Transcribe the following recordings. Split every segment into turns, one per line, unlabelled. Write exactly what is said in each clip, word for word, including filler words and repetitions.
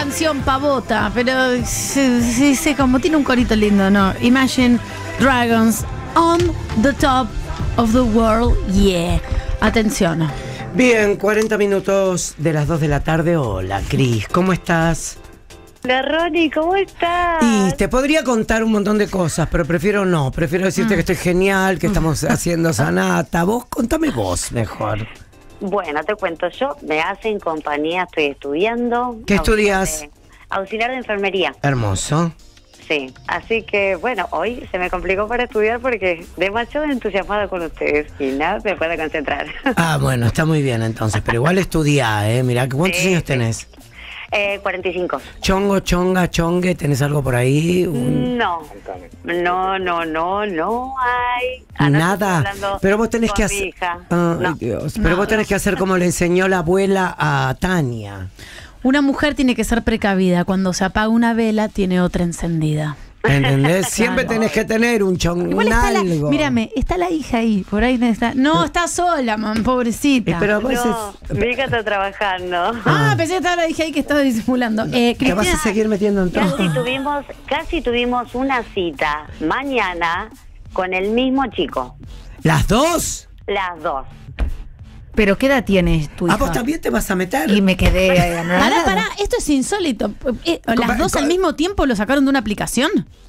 canción pavota, pero sí, sí, sí, como tiene un corito lindo, ¿no? Imagine Dragons on the top of the world, yeah. Atención.
Bien, cuarenta minutos de las dos de la tarde. Hola, Cris, ¿cómo estás?
Hola, Ronnie, ¿cómo estás?
Y te podría contar un montón de cosas, pero prefiero no. Prefiero decirte mm. que estoy genial, que estamos haciendo sanata. Vos, contame vos mejor.
Bueno, te cuento, yo me hacen compañía, estoy estudiando.
¿Qué estudias?
De, auxiliar de enfermería.
Hermoso.
Sí, así que bueno, hoy se me complicó para estudiar porque demasiado entusiasmada con ustedes y nada me puedo concentrar.
Ah, bueno, está muy bien entonces, pero igual estudiá, ¿eh? Mirá, ¿cuántos sí, años sí. tenés?
Eh, cuarenta y cinco.
Chongo, chonga, chongue, ¿tenés algo por ahí? Un...
No, no, no, no, no hay. Ah,
Nada, pero vos tenés que hacer... Oh, no. Dios. Pero no, vos tenés no. que hacer como le enseñó la abuela a Tania.
Una mujer tiene que ser precavida. Cuando se apaga una vela, tiene otra encendida.
¿Entendés? Siempre claro. tenés que tener un chongo.
Mírame, está la hija ahí. Por ahí está. No, está sola, man, pobrecita.
Pero vos no, es... mi hija está trabajando.
Ah, pensé que estaba la hija ahí que estaba disimulando. Eh,
¿Te vas a seguir metiendo en todo?
Casi tuvimos, casi tuvimos una cita mañana con el mismo chico.
¿Las dos?
Las dos.
¿Pero qué edad tienes tu hija?
¿A vos también te vas a meter?
Y me quedé... Pará, pará, esto es insólito. Eh, ¿Las dos al mismo tiempo lo sacaron de una aplicación?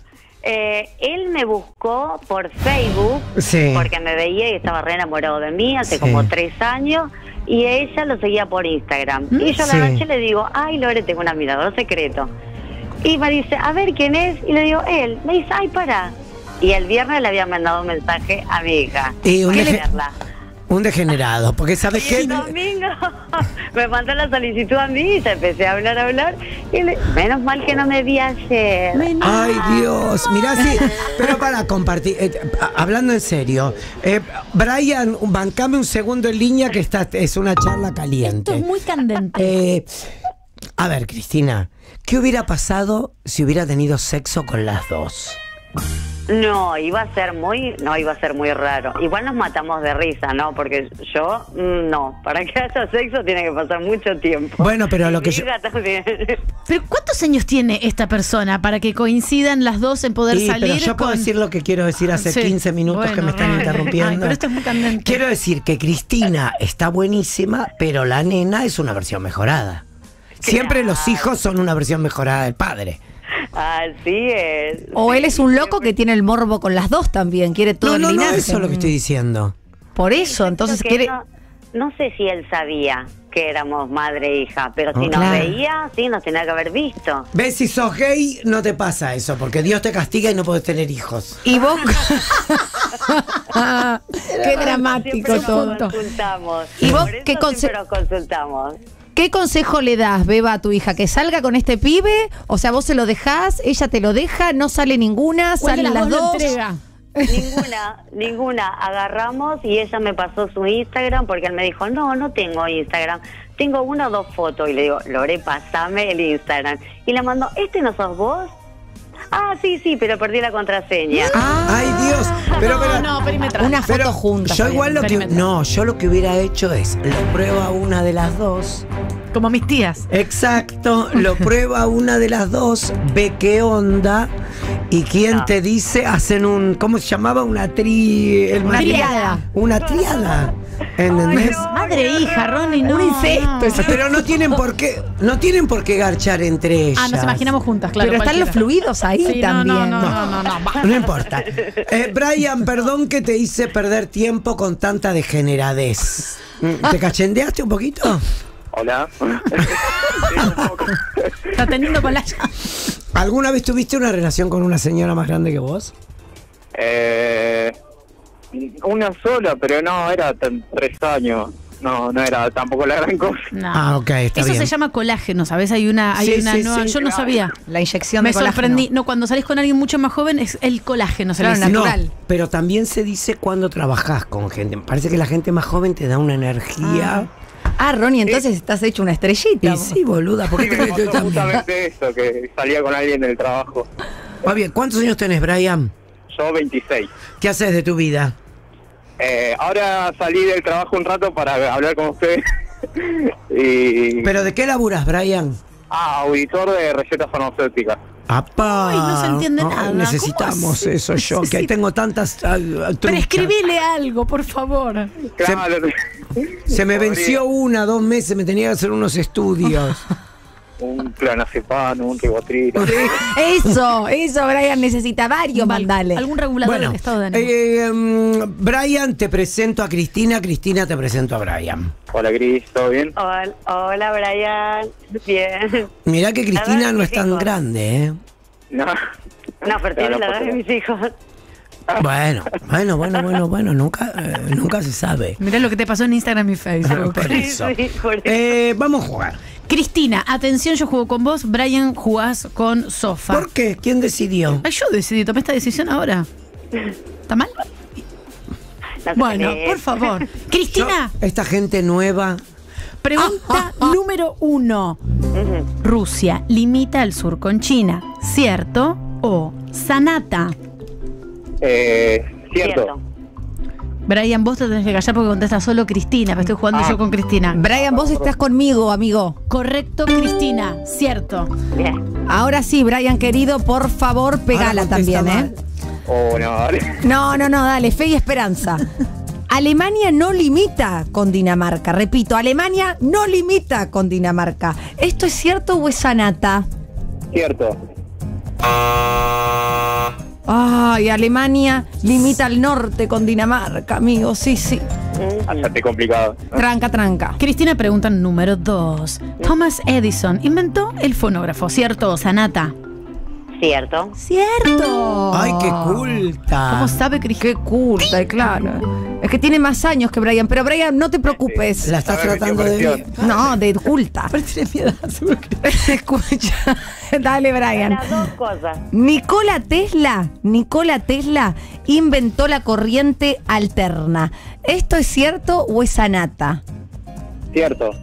Eh, él me buscó por Facebook, sí. porque me veía y estaba re enamorado de mí hace sí. como tres años, y ella lo seguía por Instagram. ¿Mm? Y yo a la sí. noche le digo, ay, Lore, tengo un admirador secreto. Y me dice, a ver, ¿quién es? Y le digo, él. Me dice, ay, pará. Y el viernes le había mandado un mensaje a mi hija.
Y un verla. Un degenerado, porque ¿sabes qué?
El domingo me mandó la solicitud a mí y empecé a hablar, a hablar. Y le, menos mal que no me vi ayer.
Ay, Dios. Mirá, sí, pero para compartir, eh, hablando en serio, eh, Brian, bancame un segundo en línea que esta es una charla caliente.
Esto es muy candente.
Eh, a ver, Cristina, ¿qué hubiera pasado si hubiera tenido sexo con las dos?
No, iba a ser muy, no, iba a ser muy raro. Igual nos matamos de risa, ¿no? Porque yo, no, para que haya sexo tiene que pasar mucho tiempo.
Bueno, pero lo que yo...
también.
Pero ¿cuántos años tiene esta persona para que coincidan las dos en poder
sí,
salir?
Pero yo
con...
puedo decir lo que quiero decir hace sí. quince minutos bueno, que me están interrumpiendo.
Ay, pero esto es muy candente.
Quiero decir que Cristina está buenísima, pero la nena es una versión mejorada. Siempre claro. los hijos son una versión mejorada del padre.
Así es.
O él es un loco que tiene el morbo con las dos también, quiere todo
no, no,
eliminarse.
No, eso es lo que estoy diciendo.
Por eso, entonces quiere...
No, no sé si él sabía que éramos madre e hija, pero si
oh,
nos
claro.
veía, sí, nos tenía que haber visto.
¿Ves? Si sos gay, no te pasa eso, porque Dios te castiga y no podés tener hijos.
Y vos... Qué dramático todo.
Consultamos.
¿Y vos
Por eso
qué
siempre nos consultamos?
¿Qué consejo le das, Beba, a tu hija? ¿Que salga con este pibe? O sea, vos se lo dejás, ella te lo deja, no sale ninguna, salen las dos.
Ninguna, ninguna. Agarramos y ella me pasó su Instagram porque él me dijo, no, no tengo Instagram. Tengo una o dos fotos. Y le digo, Lore, pasame el Instagram. Y le mandó, ¿este no sos vos? Ah, sí, sí, pero perdí la contraseña.
Ah, ay, Dios. Pero, pero,
no, no, perimetral.
Una foto pero juntas.
Yo igual lo que... No, yo lo que hubiera hecho es, lo prueba una de las dos.
Como mis tías.
Exacto, lo prueba una de las dos, ve qué onda. ¿Y quién no. te dice? Hacen un... ¿Cómo se llamaba? Una tri... El
una triada.
Una triada. ¿Entendés?
Ay, no, madre e hija, Ronnie, no.
Un incesto.
No.
Pero no tienen por qué, no tienen por qué garchar entre ellas.
Ah, nos imaginamos juntas, claro.
Pero cualquiera. Están los fluidos ahí
sí,
también.
No, no, no, no, no, no.
No importa. Eh, Brian, perdón que te hice perder tiempo con tanta degeneradez. ¿Te cachendeaste un poquito?
Hola.
Está teniendo con la...
¿Alguna vez tuviste una relación con una señora más grande que vos?
Eh, una sola, pero no, era tres años. No, no era tampoco la gran cosa.
No.
Ah, ok, está
Eso
bien.
se llama colágeno, ¿sabes? Hay una, hay
sí,
una
sí,
nueva...
sí,
yo no
claro.
sabía.
La inyección
Me
de colágeno.
sorprendí. No, cuando salís con alguien mucho más joven es el colágeno, se
claro,
le dice.
natural.
No, pero también se dice cuando trabajás con gente. Me parece que la gente más joven te da una energía...
Ah. Ah, Ronnie, entonces estás hecho una estrellita.
Y sí, boluda, ¿por
Sí,
qué
me
te crees
pasó
yo también?
justamente eso, que salía con alguien del trabajo.
Va bien, ¿cuántos años tenés, Brian?
Yo veintiséis.
¿Qué haces de tu vida?
Eh, ahora salí del trabajo un rato para hablar con ustedes. y...
¿Pero de qué laburas, Brian?
Ah, auditor de recetas farmacéuticas.
¡Apá!
Ay, no se entiende
Ay,
nada.
necesitamos
¿Cómo
eso yo, que ahí tengo tantas uh, truchas.
Prescribile algo, por favor.
Claro.
Se me venció una, dos meses, me tenía que hacer unos estudios.
Un clonazepam, un ribotril.
Eso, eso, Brian necesita varios, mandale.
Algún regulador
Bueno,
del estado de ánimo.
eh, um, Brian, te presento a Cristina, Cristina, te presento a Brian.
Hola, Cris, ¿todo bien?
Hola, hola, Brian. Bien.
Mirá que Cristina
verdad,
no es
mis
tan
hijos.
grande, ¿eh?
No.
No, pero tiene la edad de mis hijos.
Bueno, bueno, bueno, bueno, bueno, nunca, eh, nunca se sabe.
Mirá lo que te pasó en Instagram y Facebook.
Por eso.
Sí, por eso.
Eh, vamos a jugar.
Cristina, atención, yo juego con vos. Brian, jugás con Sofa.
¿Por qué? ¿Quién decidió?
Ay, yo decidí, tomé esta decisión ahora. ¿Está mal?
No sé
Bueno,
qué
por
es.
favor. Cristina,
Yo- esta gente nueva.
pregunta número uno. Rusia limita al sur con China, ¿cierto o Sanata?
Eh, cierto.
Cierto.
Brian, vos te tenés que callar porque contesta solo Cristina, pero estoy jugando
Ah.
yo con Cristina.
Brian, vos estás conmigo, amigo.
Correcto, Cristina, cierto.
Bien.
Ahora sí, Brian, querido, por favor, pegala
Ahora contesta
también, ¿eh?
mal.
Oh, no, dale.
No, no, no, dale, fe y esperanza. Alemania no limita con Dinamarca. Repito, Alemania no limita con Dinamarca. ¿Esto es cierto o es sanata?
Cierto.
Ay, Alemania limita al norte con Dinamarca, amigo. Sí, sí.
Hacerte complicado.
Tranca, tranca.
Cristina pregunta número dos. Thomas Edison inventó el fonógrafo, ¿cierto o Sanata?
Cierto.
¡Cierto!
Ay, qué culta.
¿Cómo sabe Cristina?
Qué culta, claro. Es que tiene más años que Brian, pero Brian, no te preocupes.
La estás
A ver,
tratando
metió
de...
presión.
No, de culta. Escucha. Dale, Brian.
Las dos cosas.
Nikola Tesla, Nikola Tesla inventó la corriente alterna. ¿Esto es cierto o es sanata?
Cierto.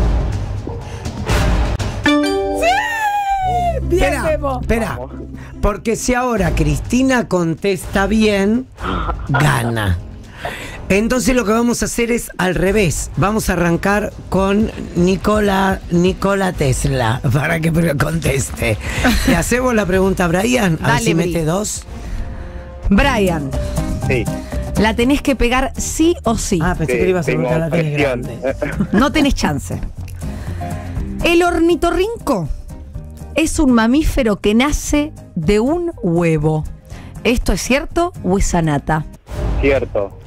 Espera,
Bebo.
espera. Porque si ahora Cristina contesta bien, gana. Entonces lo que vamos a hacer es al revés. Vamos a arrancar con Nikola, Nikola Tesla para que conteste. Le hacemos la pregunta a Brian, a ver
Dale,
si
Bri.
mete dos.
Brian,
Sí.
la tenés que pegar sí o sí.
Ah, pensé
Sí,
que le ibas a
tengo
preguntar la tele
presión.
grande.
No tenés chance. El ornitorrinco es un mamífero que nace de un huevo. ¿Esto es cierto o es sanata?
Cierto.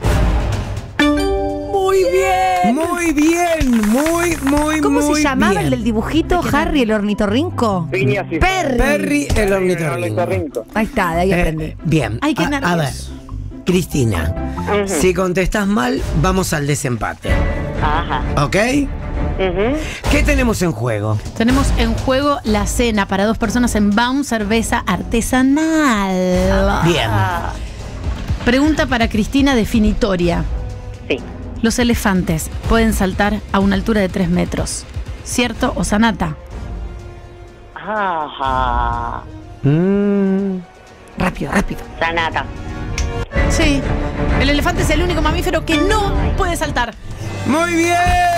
Muy bien.
Muy bien, muy, muy,
¿Cómo
muy
se llamaba
bien.
el del dibujito? Harry el ornitorrinco.
Piñas y-
Perry.
Perry el ornitorrinco.
ornitorrinco.
Ahí está, de ahí
Eh,
aprendí.
bien.
Ay, qué
a, a ver,
nervios.
Cristina, si contestas mal, vamos al desempate.
Ajá.
¿Ok?
Ujú.
¿Qué tenemos en juego?
Tenemos en juego la cena para dos personas en Baum Cerveza Artesanal.
Bien.
Ah,
Pregunta para Cristina definitoria.
sí.
Los elefantes pueden saltar a una altura de tres metros. ¿Cierto o sanata?
Ajá.
Mm.
Rápido, rápido.
Sanata.
Sí. El elefante es el único mamífero que no puede saltar.
Muy bien.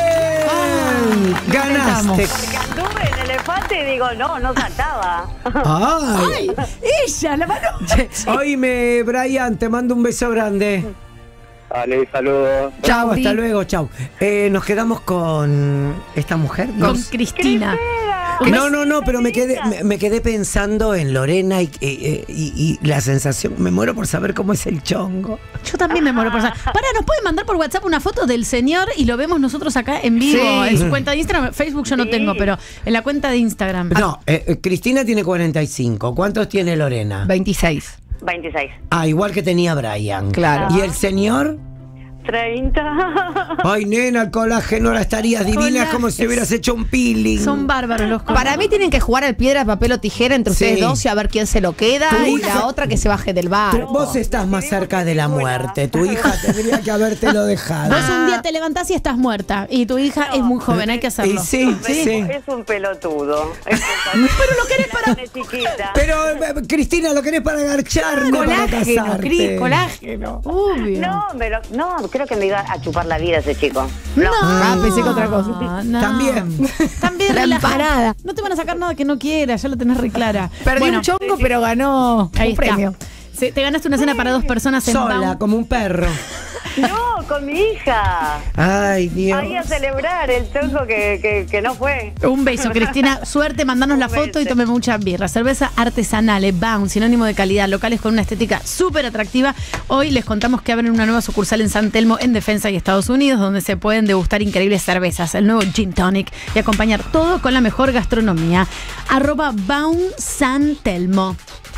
Ganaste.
Anduve en elefante y digo, no, no saltaba.
Ay.
¡Ella, la mano!
Oíme, Brian, te mando un beso grande.
Dale, saludos.
Chao,
Bri.
hasta luego, chao. Eh, nos quedamos con esta mujer.
Con
Nos-
Cristina.
No, no, no, pero me quedé, me, me quedé pensando en Lorena y, eh, y- y la sensación, me muero por saber cómo es el chongo.
Yo también me muero por saber. Para, ¿nos pueden mandar por WhatsApp una foto del señor y lo vemos nosotros acá en vivo?
Sí.
En su cuenta de Instagram. Facebook yo no
Sí.
tengo, pero en la cuenta de Instagram.
No, eh, eh, Cristina tiene cuarenta y cinco. ¿Cuántos tiene Lorena?
veintiséis.
veintiséis.
Ah, igual que tenía Brian.
Claro.
¿Y el señor?
treinta.
Ay, nena, el colágeno, ahora estarías divina
Colágeno.
como si hubieras hecho un peeling.
Son bárbaros los
Para mí tienen que jugar al piedra, papel o tijera entre
Sí.
ustedes dos y a ver quién se lo queda
Tu
y
hija-
la otra que se baje del
Tú-
bar.
Vos estás más cerca de la muerte. Tu hija tendría que habértelo dejado.
Vos un día te levantás y estás muerta. Y tu hija es muy joven, hay que
Y
hacerlo.
sí,
Es,
sí.
es un pelotudo. Es un
Pero lo querés para.
de chiquita.
Pero, eh, Cristina, lo querés para agacharme, para
Colágeno,
casarte.
Cris, colágeno. Obvio.
No, pero no, creo que me iba a chupar la vida ese chico.
No,
Ah, pensé que otra cosa.
no.
También.
También
La
relajado.
empanada.
No te van a sacar nada que no quieras, ya lo tenés re clara.
Perdió
Bueno,
un chongo, pero ganó
ahí
un
está.
premio.
Se- te ganaste una cena para dos personas en
Sola,
Baum.
como un perro.
No, con mi hija.
Ay, Dios.
Ahí a celebrar el chongo que, que, que no fue.
Un beso, Cristina. Suerte, mandanos la
Un
foto y
beso.
tome mucha birra. Cerveza artesanal, Baum, sinónimo de calidad, locales con una estética súper atractiva. Hoy les contamos que abren una nueva sucursal en San Telmo, en Defensa y Estados Unidos, donde se pueden degustar increíbles cervezas, el nuevo Gin Tonic y acompañar todo con la mejor gastronomía. Arroba Baum San Telmo.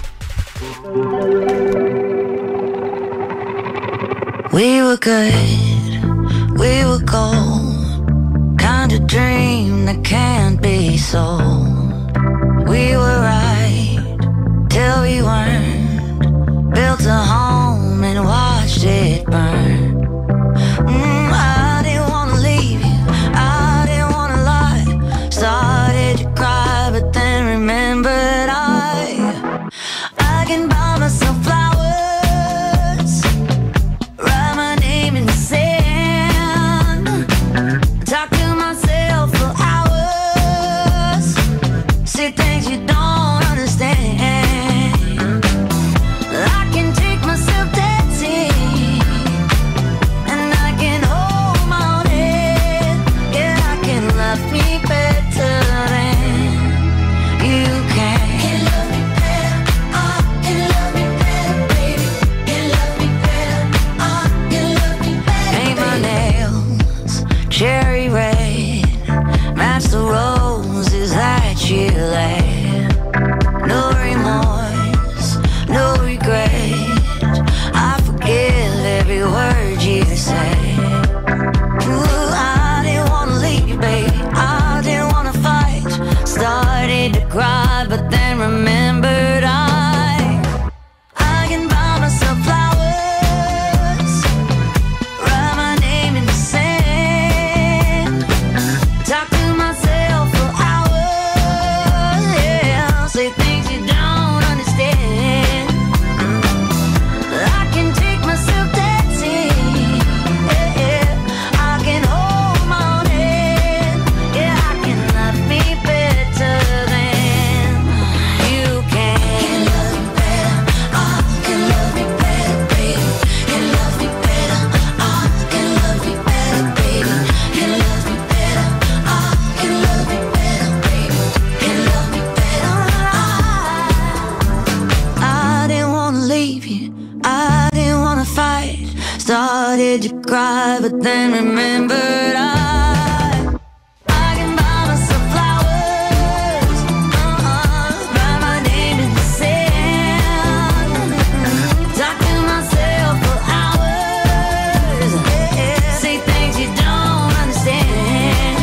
We were good, we were gold, kind of dream that can't be sold. We were right till we weren't, built a home and watched it burn. Mm, I didn't wanna leave you, I didn't wanna lie. Started to cry, but then remembered I, I can buy myself flowers. Talk to myself for hours. Say things you don't understand. I can take myself dancing, and I can hold my own head. Yeah, I can love me better than you can. Can love me better, oh, can love me better, baby. Can love me better, oh, can love me better. Paint my nails cherry red, match the roses that you laid. No remorse, no regret. I forgive every word you say. Ooh, I didn't wanna leave you, baby. I didn't wanna fight. Started to cry, but then remembered I, I can buy myself flowers, write my name in the sand. Talk to myself for hours, yeah. Say things you don't understand. I can take myself dancing, yeah, yeah. I can hold my own head, yeah. I can love me better than you can. Can love me better, oh, can love me better, baby. Can love me better, oh, can love me better, baby. Can love me better, oh, can love me better, baby. Can love me better, oh. I didn't wanna leave you, I didn't wanna fight. Started to cry, but then remembered I, I can buy myself flowers, uh-uh, write my name in the sand. Talk to myself for hours, yeah. Say things you don't understand.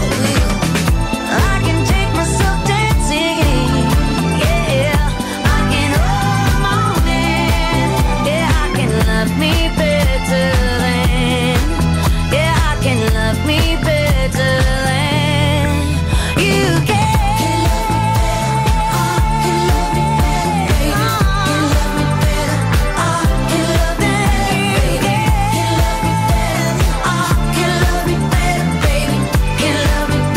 I can take myself dancing, yeah. I can hold my own hand, yeah. I can love me better than, yeah. I can love me better than you can. Can love me better, can love me better, oh, can love me better, oh, can love me better, baby. Can love me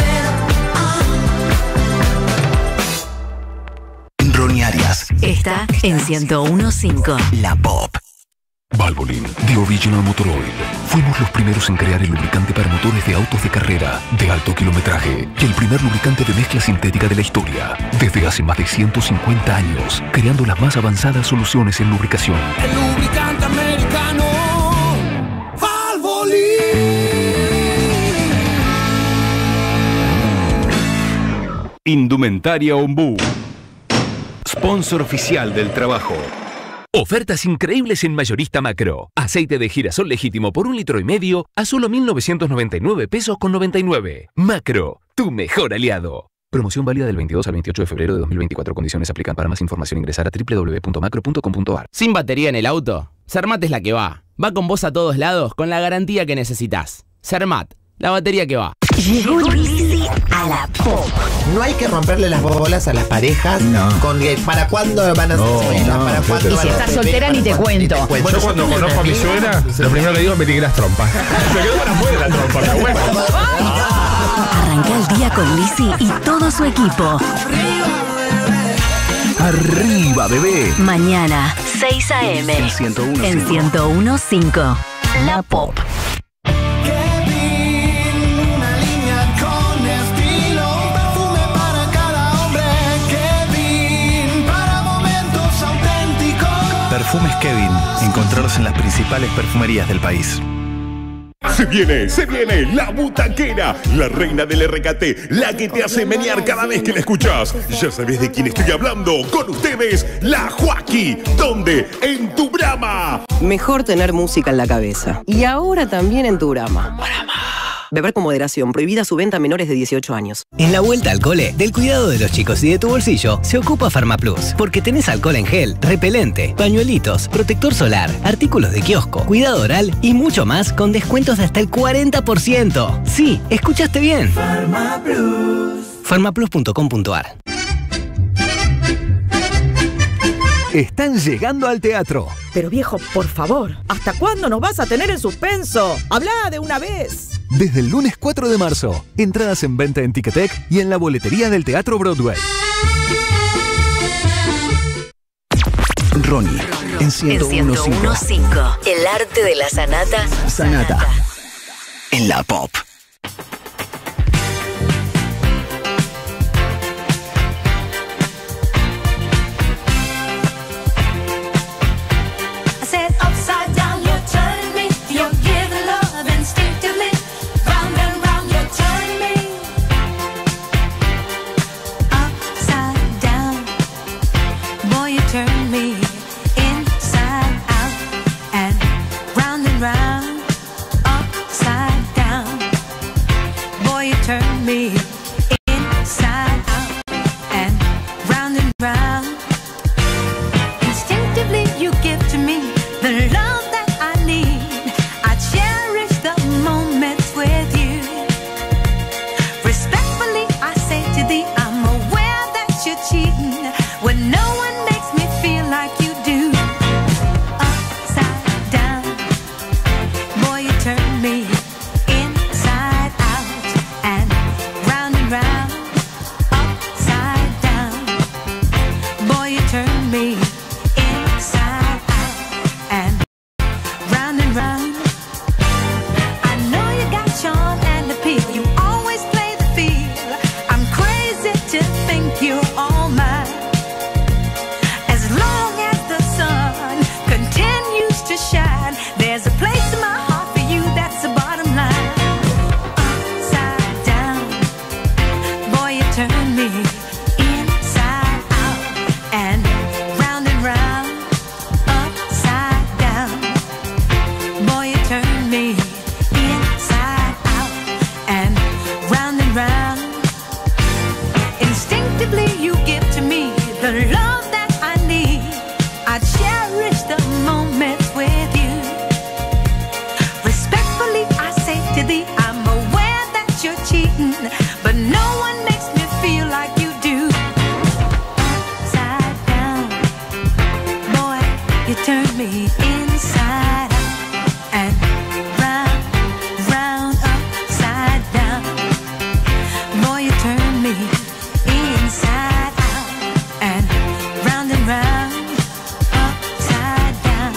better, oh.
Ronnie Arias,
Está en ciento uno punto cinco.
la Pop.
Valvoline, The Original Motor Oil. Fuimos los primeros en crear el lubricante para motores de autos de carrera, de alto kilometraje, y el primer lubricante de mezcla sintética de la historia. Desde hace más de ciento cincuenta años, creando las más avanzadas soluciones en lubricación.
El lubricante americano Valvoline.
Indumentaria Ombú, sponsor oficial del trabajo.
Ofertas increíbles en Mayorista Macro. Aceite de girasol legítimo por un litro y medio a solo mil novecientos noventa y nueve pesos con noventa y nueve. Macro, tu mejor aliado. Promoción válida del veintidós al veintiocho de febrero de dos mil veinticuatro. Condiciones aplican. Para más información ingresar a doble u doble u doble u punto macro punto com punto a r.
¿Sin batería en el auto? Cermat es la que va. Va con vos a todos lados con la garantía que necesitas. Cermat, la batería que va.
Llegó Lizzy a la pop.
No hay que romperle las bolas a las parejas
No.
con que ¿para cuándo van a ser
No,
suegras?
no,
¿Para
sí,
cuándo
sí.
van
Y si
a
estás
ser
soltera,
bebés?
ni te
¿Para
cuento.
cuándo?
Bueno, yo cuando conozco a mi suegra, lo primero que digo es metí las trompas. Se quedó para afuera la trompa, pero bueno.
Arranca el día con Lizzy y todo su equipo.
Arriba, bebé.
Mañana, seis a eme.
En ciento uno punto cinco.
En ciento uno punto cinco. La Pop.
Una línea con estilo, un perfume para cada hombre. Kevin, para momentos auténticos.
Perfumes Kevin. Encontrarlos en las principales perfumerías del país.
Se viene, se viene la butaquera, la reina del R K T, la que te hace menear cada vez que la escuchas. Ya sabes de quién estoy hablando. Con ustedes, la Joaquí. ¿Dónde? En tu Brama.
Mejor tener música en la cabeza. Y ahora también en tu Brama. Beber con moderación. Prohibida su venta a menores de dieciocho años.
En la vuelta al cole, del cuidado de los chicos y de tu bolsillo, se ocupa Farmaplus. Porque tenés alcohol en gel, repelente, pañuelitos, protector solar, artículos de kiosco, cuidado oral y mucho más con descuentos de hasta el cuarenta por ciento. Sí, escuchaste bien.
Farmaplus.
farmaplus punto com punto ar.
Están llegando al teatro.
Pero viejo, por favor, ¿hasta cuándo nos vas a tener en suspenso? ¡Habla de una vez!
Desde el lunes cuatro de marzo. Entradas en venta en Ticketek y en la boletería del Teatro Broadway. Ronnie, en ciento uno punto cinco.
cinco. El arte de la sanata.
Sanata. En la Pop.
I said upside down, you turn me. You give love instinctively. Round and round, you turn me. Upside down, boy, you turn me inside out and round and round. Upside down, boy, you turn me inside out and round and round. Instinctively you give to me the love that I need. I cherish the moments with you. Respectfully I say to thee, I'm aware that you're cheating when no one makes me feel like you do. Upside down, boy, you turn me inside out and round and round. Upside down, boy, you turn me inside out and round and round. I know you got charm and appeal. You always play the field. I'm crazy to think you're all mine. As long as the sun continues to shine, there's a place in my heart for you. That's the bottom line. Upside down, boy, you turn me inside out and round and round. Upside down, boy, you turn me inside out and round and round. Instinctively you give to me the love that I need. I cherish the moments with you. Respectfully I say to thee, I'm aware that you're cheating, but no one makes me feel like you do. Upside down, boy, you turn me inside out and round, round, upside down. Boy, you turn me inside out and round and round, upside down.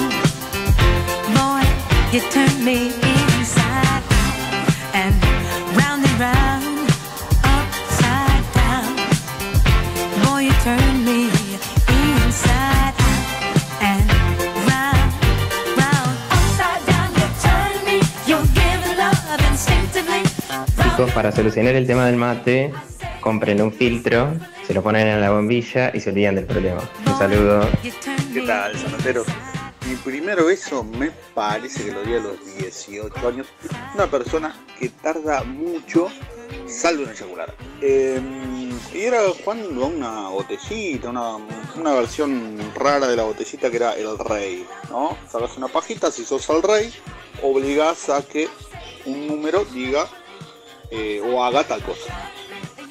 Boy, you turn me inside out and round and round, upside down. Boy, you turn me inside out and round, round, upside down. You turn me, you give love instinctively.
Chicos, para solucionar el tema del mate, compren un filtro, se lo ponen en la bombilla y se olvidan del problema. Un saludo.
¿Qué tal, sanatero? Mi primer beso me parece que lo di a los dieciocho años. Una persona que tarda mucho, salvo en eyacular. Eh, y era jugando a una botellita, una, una versión rara de la botellita que era el rey, ¿no? Sacas una pajita, si sos el rey, obligás a que un número diga eh, o haga tal cosa.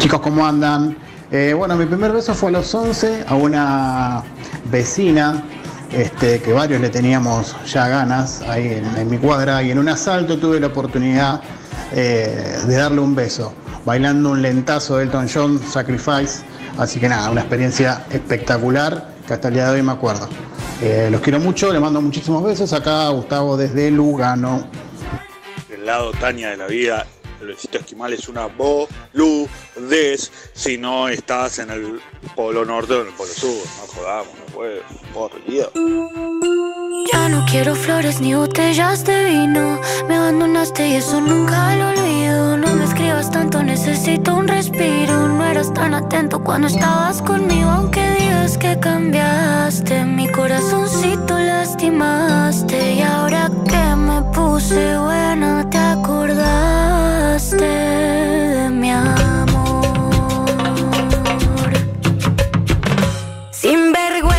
Chicos, ¿cómo andan? Eh, bueno, mi primer beso fue a los once a una vecina, este, que varios le teníamos ya ganas ahí en, en mi cuadra, y en un asalto tuve la oportunidad eh, de darle un beso, bailando un lentazo de Elton John, Sacrifice. Así que nada, una experiencia espectacular que hasta el día de hoy me acuerdo. Eh, los quiero mucho, les mando muchísimos besos. Acá Gustavo desde Lugano.
El lado Tania de la vida, el besito esquimal es una boludez si no estás en el polo norte o en el polo sur. No jodamos, no puede, por Dios.
Ya no quiero flores ni botellas de vino. Me abandonaste y eso nunca lo olvido. No me escribas tanto, necesito un respiro. No eras tan atento cuando estabas conmigo. Aunque digas que cambiaste, mi corazoncito lastimaste. Y ahora que me puse buena, te acordaste de mi amor. Sin vergüenza.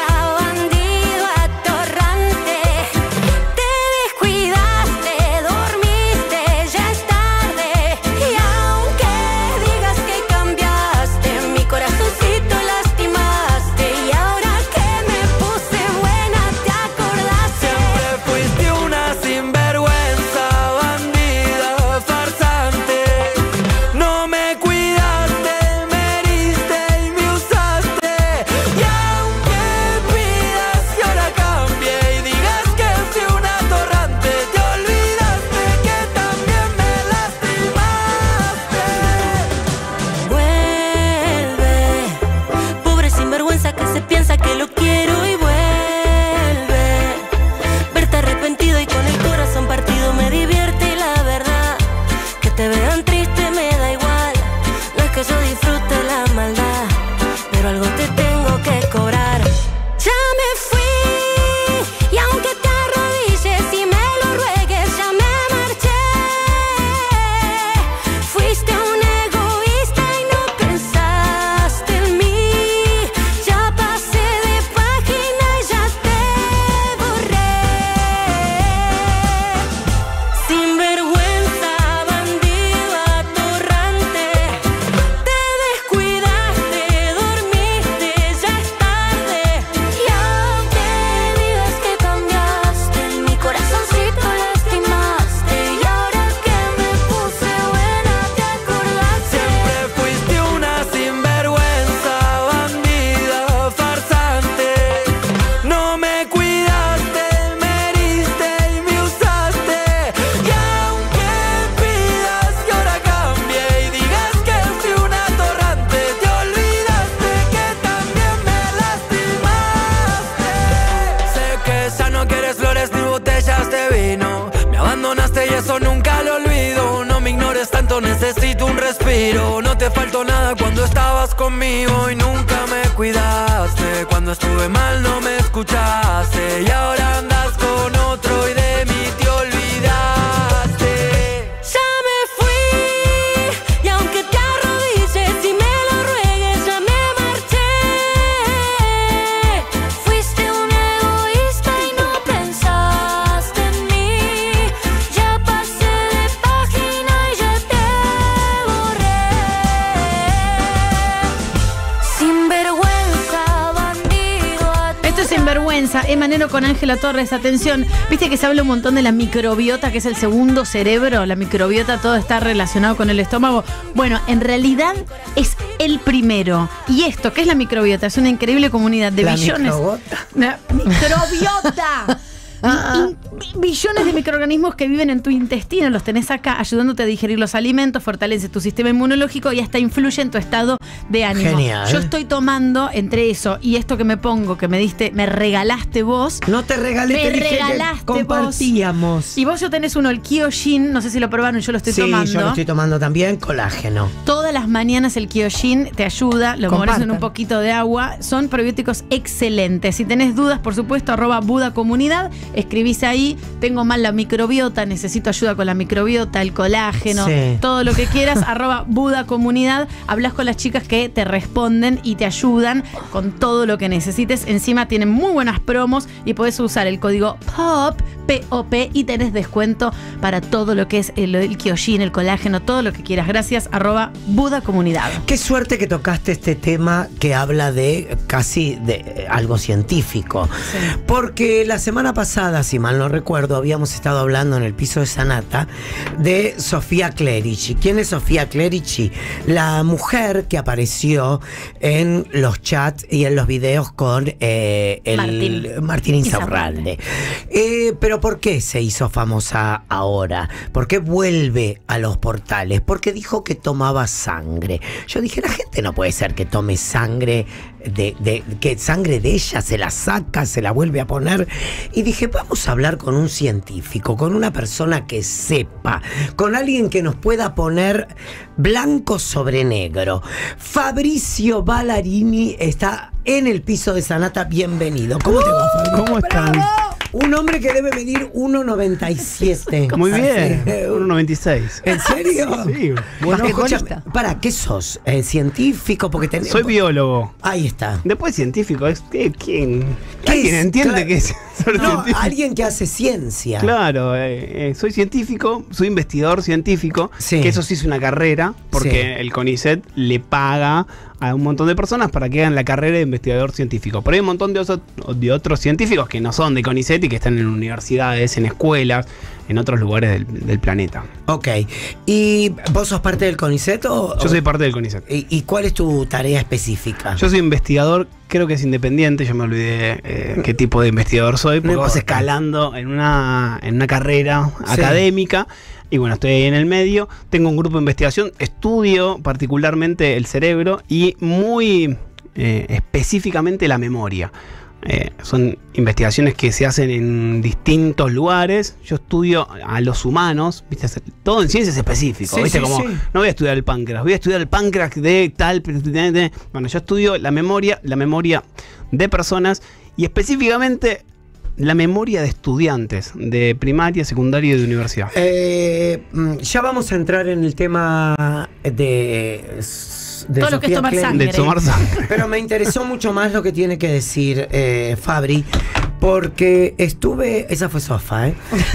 Necesito un respiro, no te faltó nada cuando estabas conmigo y nunca me cuidaste. Cuando estuve mal no me escuchaste y ahora andas con otro y de mí te olvidaste.
Ya me fui y aunque te arrodilles y me lo ruegues ya me marché. Fuiste un egoísta y no pensaste en mí. Ya pasé de página y ya te
Sinvergüenza, Emanero con Ángela Torres, atención, viste que se habla un montón de la microbiota, que es el segundo cerebro, la microbiota, todo está relacionado con el estómago. Bueno, en realidad es el primero. Y esto, ¿qué es la microbiota? Es una increíble comunidad de
la
billones.
Microbiota.
¡Microbiota! In- in- billones de microorganismos que viven en tu intestino, los tenés acá ayudándote a digerir los alimentos, fortalece tu sistema inmunológico y hasta influye en tu estado de ánimo.
Genial.
Yo estoy tomando entre eso y esto que me pongo, que me diste, me regalaste vos.
No te regalé,
me
te dije que
regalaste
compartíamos.
Vos. Y vos yo tenés uno, el Kyojin, no sé si lo probaron, yo lo estoy
sí,
tomando.
Sí, yo lo estoy tomando también, colágeno.
Todas las mañanas el Kyojin te ayuda, lo
Compartan.
mores en un poquito de agua. Son probióticos excelentes. Si tenés dudas, por supuesto, arroba Buda Comunidad. escribís ahí, tengo mal la microbiota, necesito ayuda con la microbiota, el colágeno, sí. todo lo que quieras, arroba Buda Comunidad, hablas con las chicas que te responden y te ayudan con todo lo que necesites. Encima tienen muy buenas promos y podés usar el código POP, P O P, y tenés descuento para todo lo que es el, el Kyojin, el colágeno, todo lo que quieras. Gracias, arroba Buda Comunidad.
Qué suerte que tocaste este tema que habla de casi de algo científico. Sí. Porque la semana pasada, si mal no recuerdo, habíamos estado hablando en el piso de Sanata de Sofía Clerici. ¿Quién es Sofía Clerici? La mujer que apareció en los chats y en los videos con eh, el Martín, Martín Insaurralde. Eh, pero ¿por qué se hizo famosa ahora? ¿Por qué vuelve a los portales? Porque dijo que tomaba sangre. Yo dije, la gente no puede ser que tome sangre de, de que sangre de ella se la saca, se la vuelve a poner. Y dije, vamos a hablar con un científico, con una persona que sepa, con alguien que nos pueda poner blanco sobre negro. Fabricio Ballarini está en el piso de Sanata. Bienvenido. ¿Cómo te va, Fabricio?
¿Cómo están?
¡Bravo! Un hombre que debe medir uno noventa y siete.
Muy bien, uno noventa y seis.
¿En serio?
Sí.
Bueno, escúchame, ¿para qué sos? Eh, ¿Científico? Porque ten...
Soy biólogo.
Ahí está.
Después científico, es ¿quién?
¿Qué
¿Alguien
es?
entiende
Claro.
qué es?
No, alguien que hace ciencia.
Claro, eh, eh, soy científico, soy investigador científico,
Sí.
que eso sí es una carrera, porque
Sí.
el CONICET le paga a un montón de personas para que hagan la carrera de investigador científico. Pero hay un montón de, oso- de otros científicos que no son de CONICET y que están en universidades, en escuelas, en otros lugares del, del planeta.
Ok. ¿Y vos sos parte del CONICET o...?
Yo soy parte del CONICET.
¿Y, y cuál es tu tarea específica?
Yo soy investigador, creo que es independiente, yo me olvidé eh, qué tipo de investigador soy, porque
No
vas
importa.
escalando en una, en una carrera
Sí.
académica. Y bueno, estoy ahí en el medio, tengo un grupo de investigación, estudio particularmente el cerebro y muy eh, específicamente la memoria. Eh, son investigaciones que se hacen en distintos lugares. Yo estudio a los humanos, ¿viste? Todo en ciencias específicas,
Sí,
¿viste?
sí,
Como
sí.
no voy a estudiar el páncreas, voy a estudiar el páncreas de tal. Bueno, yo estudio la memoria, la memoria de personas y específicamente la memoria de estudiantes de primaria, secundaria y de universidad.
Eh, mm, ya vamos a entrar en el tema de, de
Todo lo que es
Sofía
tomar
Clerici.
sangre.
De tomar sangre.
Pero me interesó mucho más lo que tiene que decir eh, Fabri, porque estuve, esa fue Sofa, ¿eh?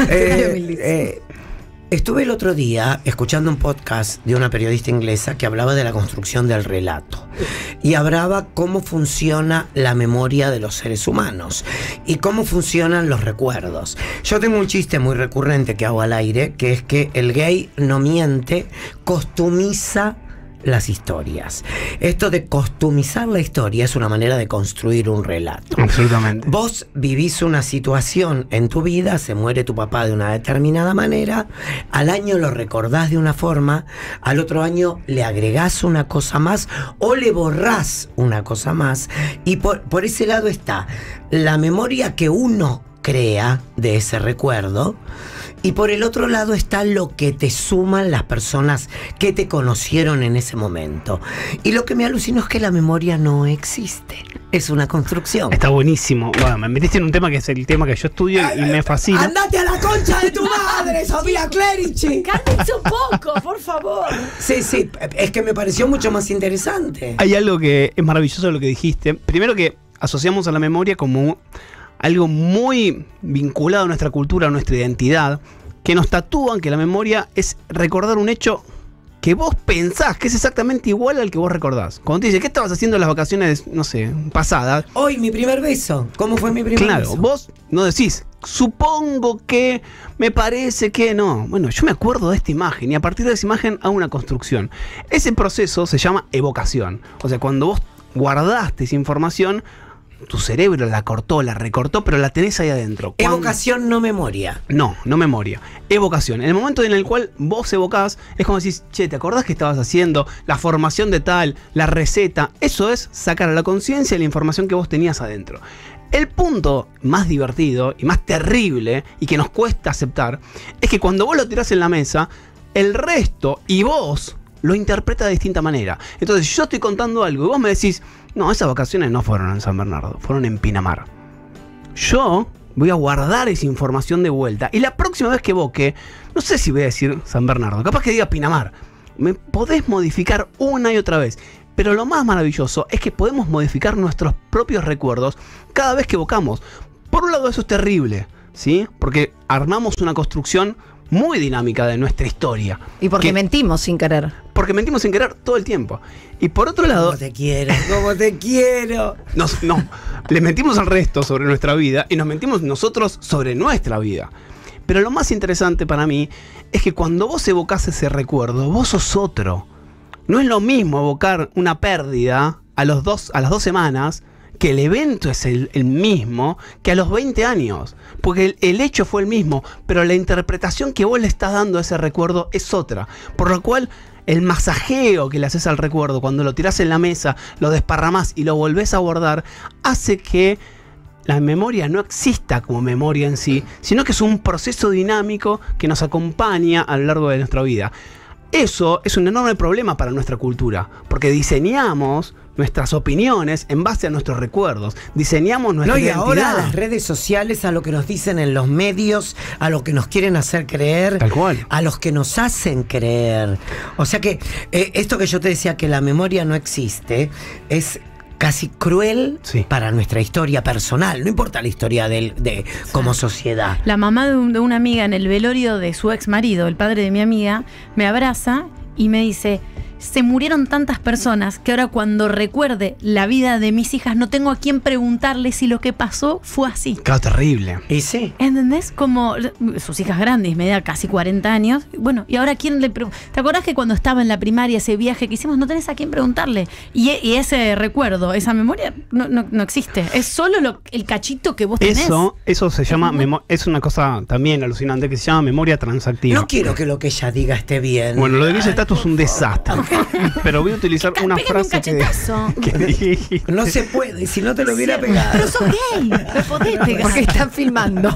Eh, eh, estuve el otro día escuchando un podcast de una periodista inglesa que hablaba de la construcción del relato y hablaba cómo funciona la memoria de los seres humanos y cómo funcionan los recuerdos. Yo tengo un chiste muy recurrente que hago al aire, que es que el gay no miente, costumiza las historias. Esto de costumizar la historia es una manera de construir un relato.
Absolutamente.
Vos vivís una situación en tu vida, se muere tu papá de una determinada manera, al año lo recordás de una forma, al otro año le agregás una cosa más o le borrás una cosa más, y por, por ese lado está la memoria que uno crea de ese recuerdo, y por el otro lado está lo que te suman las personas que te conocieron en ese momento. Y lo que me alucinó es que la memoria no existe, es una construcción.
Está buenísimo. Bueno, me metiste en un tema que es el tema que yo estudio y me fascina.
¡Andate a la concha de tu madre, Sofía Clerici!
Cálmense un poco, por favor.
Sí, sí, es que me pareció mucho más interesante.
Hay algo que es maravilloso de lo que dijiste. Primero que asociamos a la memoria como algo muy vinculado a nuestra cultura, a nuestra identidad, que nos tatúan que la memoria es recordar un hecho que vos pensás que es exactamente igual al que vos recordás. Cuando te dicen, ¿qué estabas haciendo en las vacaciones, no sé, pasadas?
Hoy, mi primer beso. ¿Cómo fue mi primer
Claro,
beso?
vos no decís, supongo que, me parece que no. Bueno, yo me acuerdo de esta imagen y a partir de esa imagen hago una construcción. Ese proceso se llama evocación. O sea, cuando vos guardaste esa información, tu cerebro la cortó, la recortó, pero la tenés ahí adentro. Cuando...
Evocación, no memoria.
No, no memoria. Evocación. En el momento en el cual vos evocás, es como decís, che, ¿te acordás que estabas haciendo? La formación de tal, la receta. Eso es sacar a la conciencia la información que vos tenías adentro. El punto más divertido y más terrible, y que nos cuesta aceptar, es que cuando vos lo tirás en la mesa, el resto y vos lo interpreta de distinta manera. Entonces, yo estoy contando algo y vos me decís, no, esas vacaciones no fueron en San Bernardo, fueron en Pinamar. Yo Voy a guardar esa información de vuelta. Y la próxima vez que evoque, no sé si voy a decir San Bernardo, capaz que diga Pinamar. Me podés modificar una y otra vez. Pero lo más maravilloso es que podemos modificar nuestros propios recuerdos cada vez que evocamos. Por un lado, eso es terrible, ¿sí? Porque armamos una construcción muy dinámica de nuestra historia.
Y porque
que,
mentimos sin querer.
Porque mentimos sin querer todo el tiempo. Y por otro lado...
¿Cómo te quiero? ¿Cómo te quiero?
Nos, no, le mentimos al resto sobre nuestra vida y nos mentimos nosotros sobre nuestra vida. Pero lo más interesante para mí es que cuando vos evocás ese recuerdo, vos sos otro. No es lo mismo evocar una pérdida a, los dos, a las dos semanas, que el evento es el, el mismo, que a los veinte años. Porque el, el hecho fue el mismo, pero la interpretación que vos le estás dando a ese recuerdo es otra. Por lo cual, el masajeo que le haces al recuerdo, cuando lo tirás en la mesa, lo desparramás y lo volvés a guardar, hace que la memoria no exista como memoria en sí, sino que es un proceso dinámico que nos acompaña a lo largo de nuestra vida. Eso es un enorme problema para nuestra cultura, porque diseñamos nuestras opiniones en base a nuestros recuerdos, diseñamos nuestra
no, y
identidad.
ahora a las redes sociales, a lo que nos dicen en los medios, a lo que nos quieren hacer creer,
tal cual,
a los que nos hacen creer. O sea que eh, esto que yo te decía, que la memoria no existe, es casi cruel sí. para nuestra historia personal, no importa la historia de, de como sociedad.
La mamá de, un, de una amiga en el velorio de su ex marido, el padre de mi amiga, me abraza y me dice: se murieron tantas personas que ahora cuando recuerde la vida de mis hijas no tengo a quién preguntarle si lo que pasó fue así.
Claro, terrible.
¿Y sí?
¿Entendés? Como sus hijas grandes, me da casi cuarenta años. Bueno, y ahora quién le pregunta. ¿Te acordás que cuando estaba en la primaria ese viaje que hicimos no tenés a quién preguntarle? Y, y ese recuerdo, esa memoria no, no, no existe. Es solo lo, el cachito que vos tenés.
Eso, eso se llama, memo- es una cosa también alucinante que se llama memoria transactiva.
No quiero que lo que ella diga esté bien.
Bueno, lo de Villa Tatu es un desastre. Pero voy a utilizar una frase que, que dijiste.
No se puede, si no te lo hubiera pegado.
Pero sos gay, no podés pegar.
Porque están filmando.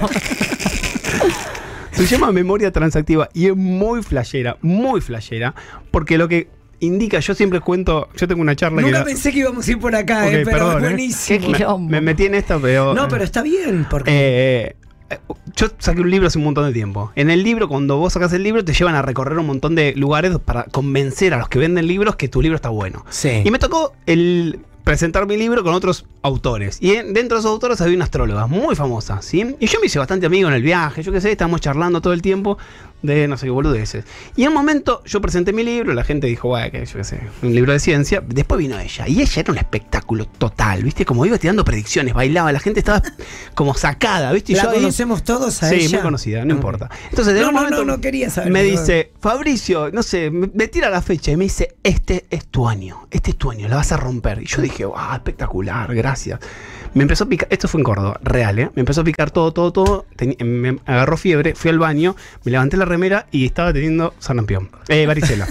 Se llama memoria transactiva y es muy flashera, muy flashera, porque lo que indica, yo siempre cuento, yo tengo una charla.
Nunca
que
pensé que íbamos a ir por acá,
okay,
eh, pero
perdón,
es buenísimo.
Eh. Me, me metí en esta, pero...
No, pero está bien, porque...
Eh, yo saqué un libro hace un montón de tiempo. En el libro, cuando vos sacas el libro, te llevan a recorrer un montón de lugares para convencer a los que venden libros que tu libro está bueno.
Sí.
Y me tocó el presentar mi libro con otros autores. Y en, dentro de esos autores había una astróloga muy famosa, ¿sí? Y yo me hice bastante amigo en el viaje, yo qué sé, estábamos charlando todo el tiempo de no sé qué boludeces. Y en un momento yo presenté mi libro, la gente dijo, bueno, que yo qué sé, un libro de ciencia. Después vino ella, y ella era un espectáculo total, ¿viste? Como iba tirando predicciones, bailaba, la gente estaba como sacada, ¿viste? Y
¿La
yo
conocemos
ahí,
todos a
sí,
ella?
Sí, muy conocida, no
okay.
importa. Entonces, de
no,
un
no,
momento
no, no quería saber.
Me dice, Fabricio, no sé, me, me tira la fecha y me dice, este es tu año, este es tu año, la vas a romper. Y yo dije, ah, espectacular, gracias. Me empezó a picar, esto fue en Córdoba, real, ¿eh? Me empezó a picar todo, todo, todo. Ten, me agarró fiebre, fui al baño, me levanté la remera y estaba teniendo sarampión. Eh, varicela.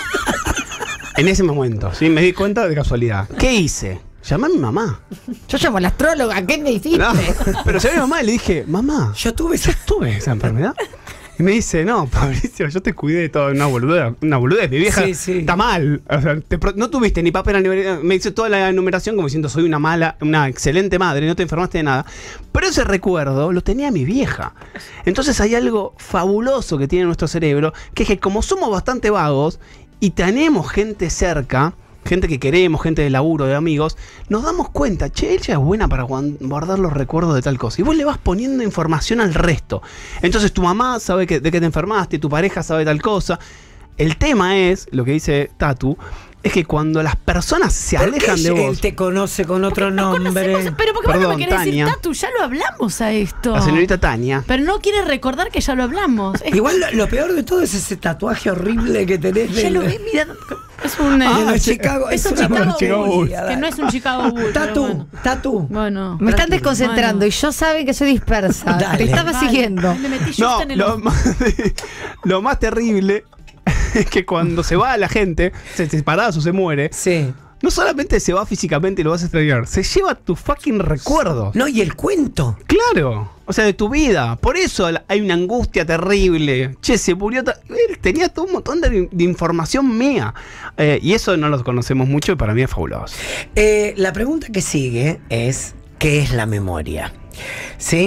En ese momento, ¿sí? Me di cuenta de casualidad. ¿Qué hice? Llamé a mi mamá.
Yo llamo a la astróloga, ¿qué me hiciste? No,
pero llamé a mi mamá y le dije, mamá,
yo tuve,
yo tuve esa enfermedad. Y me dice, no, Fabricio, yo te cuidé de toda una boludez, una boludez, mi vieja
sí, sí.
está mal. O sea, te, no tuviste ni papel, ni, me hizo toda la enumeración como diciendo, soy una mala, una excelente madre, no te enfermaste de nada. Pero ese recuerdo lo tenía mi vieja. Entonces hay algo fabuloso que tiene nuestro cerebro, que es que como somos bastante vagos y tenemos gente cerca, gente que queremos, gente de laburo, de amigos, nos damos cuenta, che, ella es buena para guardar los recuerdos de tal cosa. Y vos le vas poniendo información al resto. Entonces tu mamá sabe que, de que te enfermaste, tu pareja sabe tal cosa. El tema es, lo que dice Tatu, es que cuando las personas se alejan de vos...
él te conoce con otro nombre?
Pero ¿por qué
Perdón,
vos no me querés
Tania.
decir Tatu? Ya lo hablamos a esto.
La señorita Tania.
Pero no quieres recordar que ya lo hablamos. Es
Igual lo, lo peor de todo es ese tatuaje horrible que tenés.
Ya
de,
lo vi, mira. Es un,
ah,
eh,
Chicago,
es
es
un
una
Chicago,
Chicago
Bulls.
Bulls.
Que no es un Chicago Bulls.
Tatu,
bueno.
Tatu.
Bueno.
Me están desconcentrando bueno. y yo saben que soy dispersa.
Dale.
Te estaba
Vale.
siguiendo.
Me metí
No,
en el
lo más, lo más terrible es que cuando se va la gente, se separa o se muere,
sí.
no solamente se va físicamente y lo vas a extrañar, se lleva tu fucking recuerdos.
No, y el cuento.
Claro, o sea, de tu vida. Por eso hay una angustia terrible. Che, se murió. Él tenía todo un montón de, de información mía. Eh, y eso no lo conocemos mucho y para mí es fabuloso.
Eh, la pregunta que sigue es, ¿qué es la memoria? ¿Sí?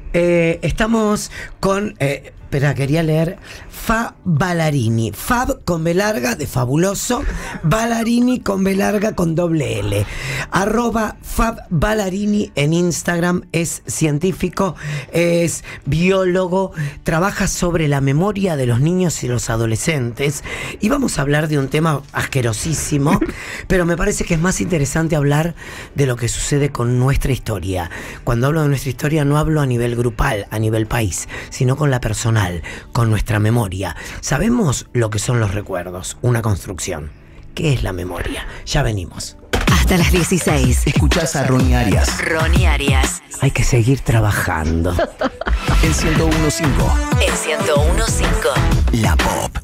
Eh, estamos con... Eh, espera, quería leer... Fab Ballarini. Fab con B larga de fabuloso. Ballarini con B larga con doble L. Arroba Fab Ballarini en Instagram. Es científico, es biólogo, trabaja sobre la memoria de los niños y los adolescentes. Y vamos a hablar de un tema asquerosísimo, pero me parece que es más interesante hablar de lo que sucede con nuestra historia. Cuando hablo de nuestra historia no hablo a nivel grupal, a nivel país, sino con la personal, con nuestra memoria. Sabemos lo que son los recuerdos, una construcción. ¿Qué es la memoria? Ya venimos.
Hasta las dieciséis.
Escuchás a Ronnie Arias.
Ronnie Arias.
Hay que seguir trabajando.
En ciento uno punto cinco.
En ciento uno punto cinco.
La Pop.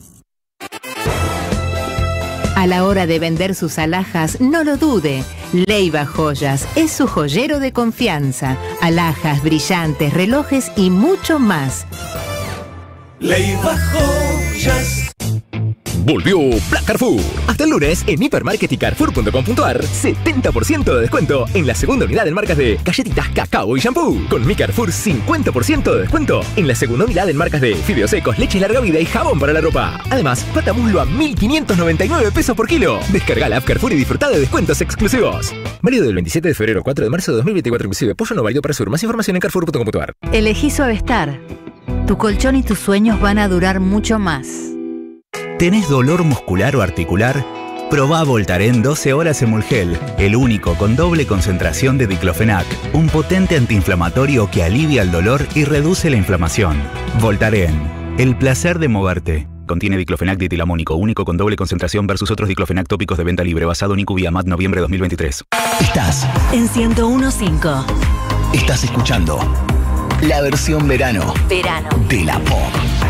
A la hora de vender sus alhajas, no lo dude. Leiva Joyas es su joyero de confianza. Alhajas, brillantes, relojes y mucho más.
Leiva Joyas.
Volvió Black Carrefour. Hasta el lunes en hipermarket y carrefour punto com punto ar, setenta por ciento de descuento en la segunda unidad en marcas de galletitas, cacao y shampoo. Con Mi Carrefour, cincuenta por ciento de descuento en la segunda unidad en marcas de fideos secos, leche larga vida y jabón para la ropa. Además, pata muslo a mil quinientos noventa y nueve pesos por kilo. Descarga la app Carrefour y disfruta de descuentos exclusivos. Válido del veintisiete de febrero al cuatro de marzo de dos mil veinticuatro inclusive. Pollo no válido para sur. Más información en carrefour punto com punto ar.
Elegí Suavestar. Tu colchón y tus sueños van a durar mucho más.
¿Tenés dolor muscular o articular? Probá Voltaren doce horas Emulgel, el único con doble concentración de diclofenac, un potente antiinflamatorio que alivia el dolor y reduce la inflamación. Voltaren, el placer de moverte. Contiene diclofenac dietilamónico, único con doble concentración versus otros diclofenac tópicos de venta libre, basado en I Q V I A M A T noviembre dos mil veintitrés.
Estás.
En ciento uno punto cinco.
Estás escuchando la versión verano.
Verano.
De La Pop.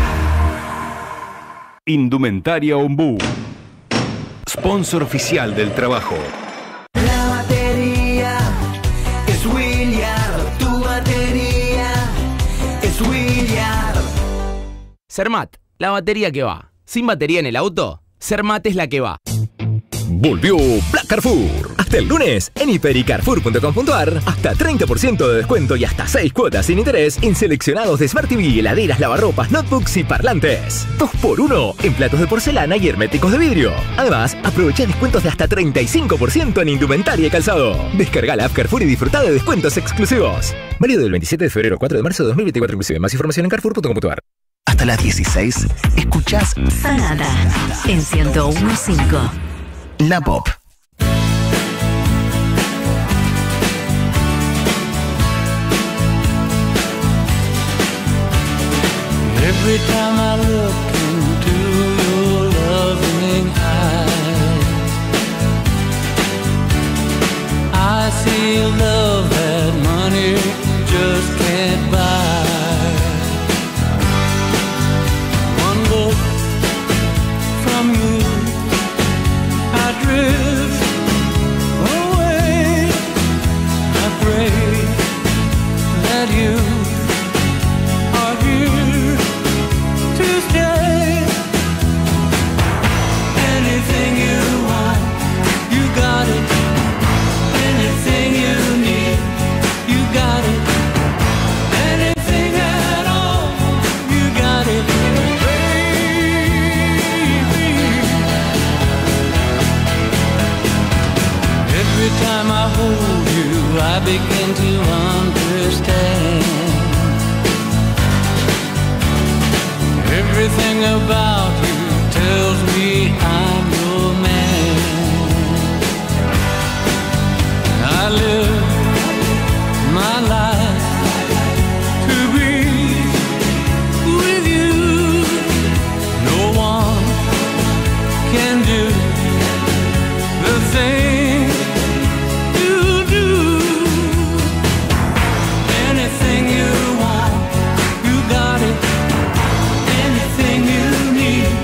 Indumentaria Ombú. Sponsor oficial del trabajo.
La batería es Williard. Tu batería es Williard.
Zermatt, la batería que va. Sin batería en el auto, Zermatt es la que va.
Volvió Black Carrefour. Hasta el lunes en hiper y carrefour punto com punto ar, hasta treinta por ciento de descuento y hasta seis cuotas sin interés en seleccionados de Smart T V, heladeras, lavarropas, notebooks y parlantes. dos por uno en platos de porcelana y herméticos de vidrio. Además, aprovecha descuentos de hasta treinta y cinco por ciento en indumentaria y calzado. Descarga la app Carrefour y disfruta de descuentos exclusivos. Válido del veintisiete de febrero al cuatro de marzo de dos mil veinticuatro inclusive. Más información en carrefour punto com punto ar.
Hasta las dieciséis, escuchás
Sanada. En ciento uno punto cinco.
La Pop.
Every time I look into your loving eyes, I see a love that money just can't buy. One look from you, I drift away. I pray that you are here to stay. Anything you want, you got it. Anything you need, you got it. Anything at all, you got it, baby. Every time I hold you, I begin to understand. Everything about you tells me I'm your man. I live my life to be with you. No one can do the thing you do. Anything you want, you got it. Anything you need,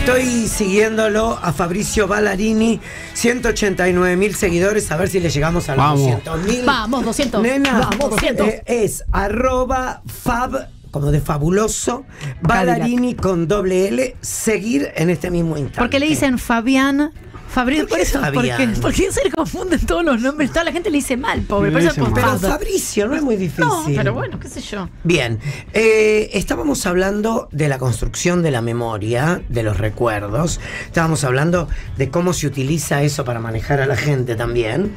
Estoy siguiéndolo a Fabricio Ballarini, ciento ochenta y nueve mil seguidores, a ver si le llegamos a los
Vamos.
doscientos mil.
Vamos, doscientos.
Nena,
Vamos, doscientos.
eh, es arroba fab, como de fabuloso, Ballarini con doble L, seguir en este mismo instante.
Porque le dicen Fabián. Fabricio, por eso,
Fabián?
porque, porque se le confunden todos los nombres, toda la gente le dice mal, pobre.
Le
Por eso
dicen
con
mal. Pero
Fab.
Fabricio no es muy difícil.
No, pero bueno, qué sé yo.
Bien, eh, estábamos hablando de la construcción de la memoria, de los recuerdos, estábamos hablando de cómo se utiliza eso para manejar a la gente también,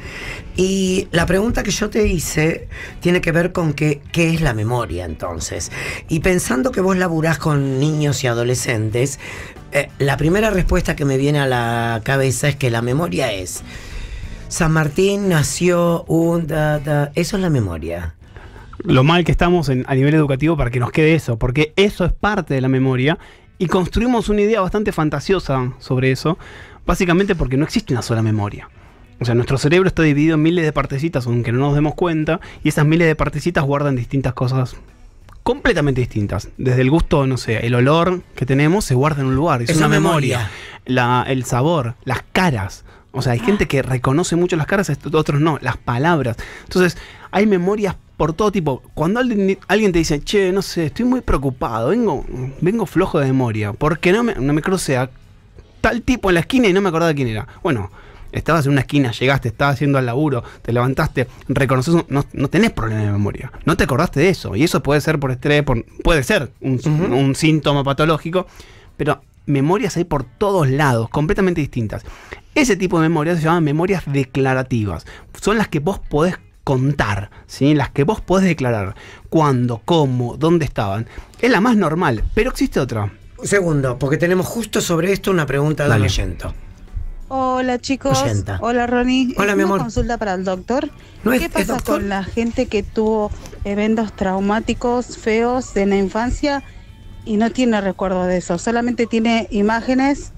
y la pregunta que yo te hice tiene que ver con que, qué es la memoria entonces, y pensando que vos laburás con niños y adolescentes, eh, la primera respuesta que me viene a la cabeza es que la memoria es San Martín nació un... Da, da, eso es la memoria.
Lo mal que estamos en, a nivel educativo para que nos quede eso, porque eso es parte de la memoria y construimos una idea bastante fantasiosa sobre eso, básicamente porque no existe una sola memoria. O sea, nuestro cerebro está dividido en miles de partecitas, aunque no nos demos cuenta, y esas miles de partecitas guardan distintas cosas completamente distintas. Desde el gusto, no sé, el olor que tenemos se guarda en un lugar, es,
Es
una
una
memoria.
memoria.
La, el sabor, las caras. O sea, hay gente que reconoce mucho las caras, otros no, las palabras. Entonces, hay memorias por todo tipo. Cuando alguien, alguien te dice, che, no sé, estoy muy preocupado, vengo, vengo flojo de memoria, porque no me, no me crucé a tal tipo en la esquina y no me acordaba quién era. Bueno, estabas en una esquina, llegaste, estabas haciendo el laburo, te levantaste, reconoces, no, no tenés problema de memoria, no te acordaste de eso, y eso puede ser por estrés, por, puede ser un, uh-huh. un síntoma patológico, pero memorias hay por todos lados, completamente distintas. Ese tipo de memorias se llaman memorias declarativas, son las que vos podés contar, ¿sí? Las que vos podés declarar, cuándo, cómo, dónde estaban, es la más normal, pero existe otra.
Un segundo, porque tenemos justo sobre esto una pregunta de un oyente.
Hola chicos,
Oyenta.
hola Ronnie.
Hola,
Es
mi
una
amor.
consulta para el doctor.
¿No es-
¿Qué
es
pasa
doctor?
con la gente que tuvo eventos traumáticos feos en la infancia y no tiene recuerdo de eso? Solamente tiene imágenes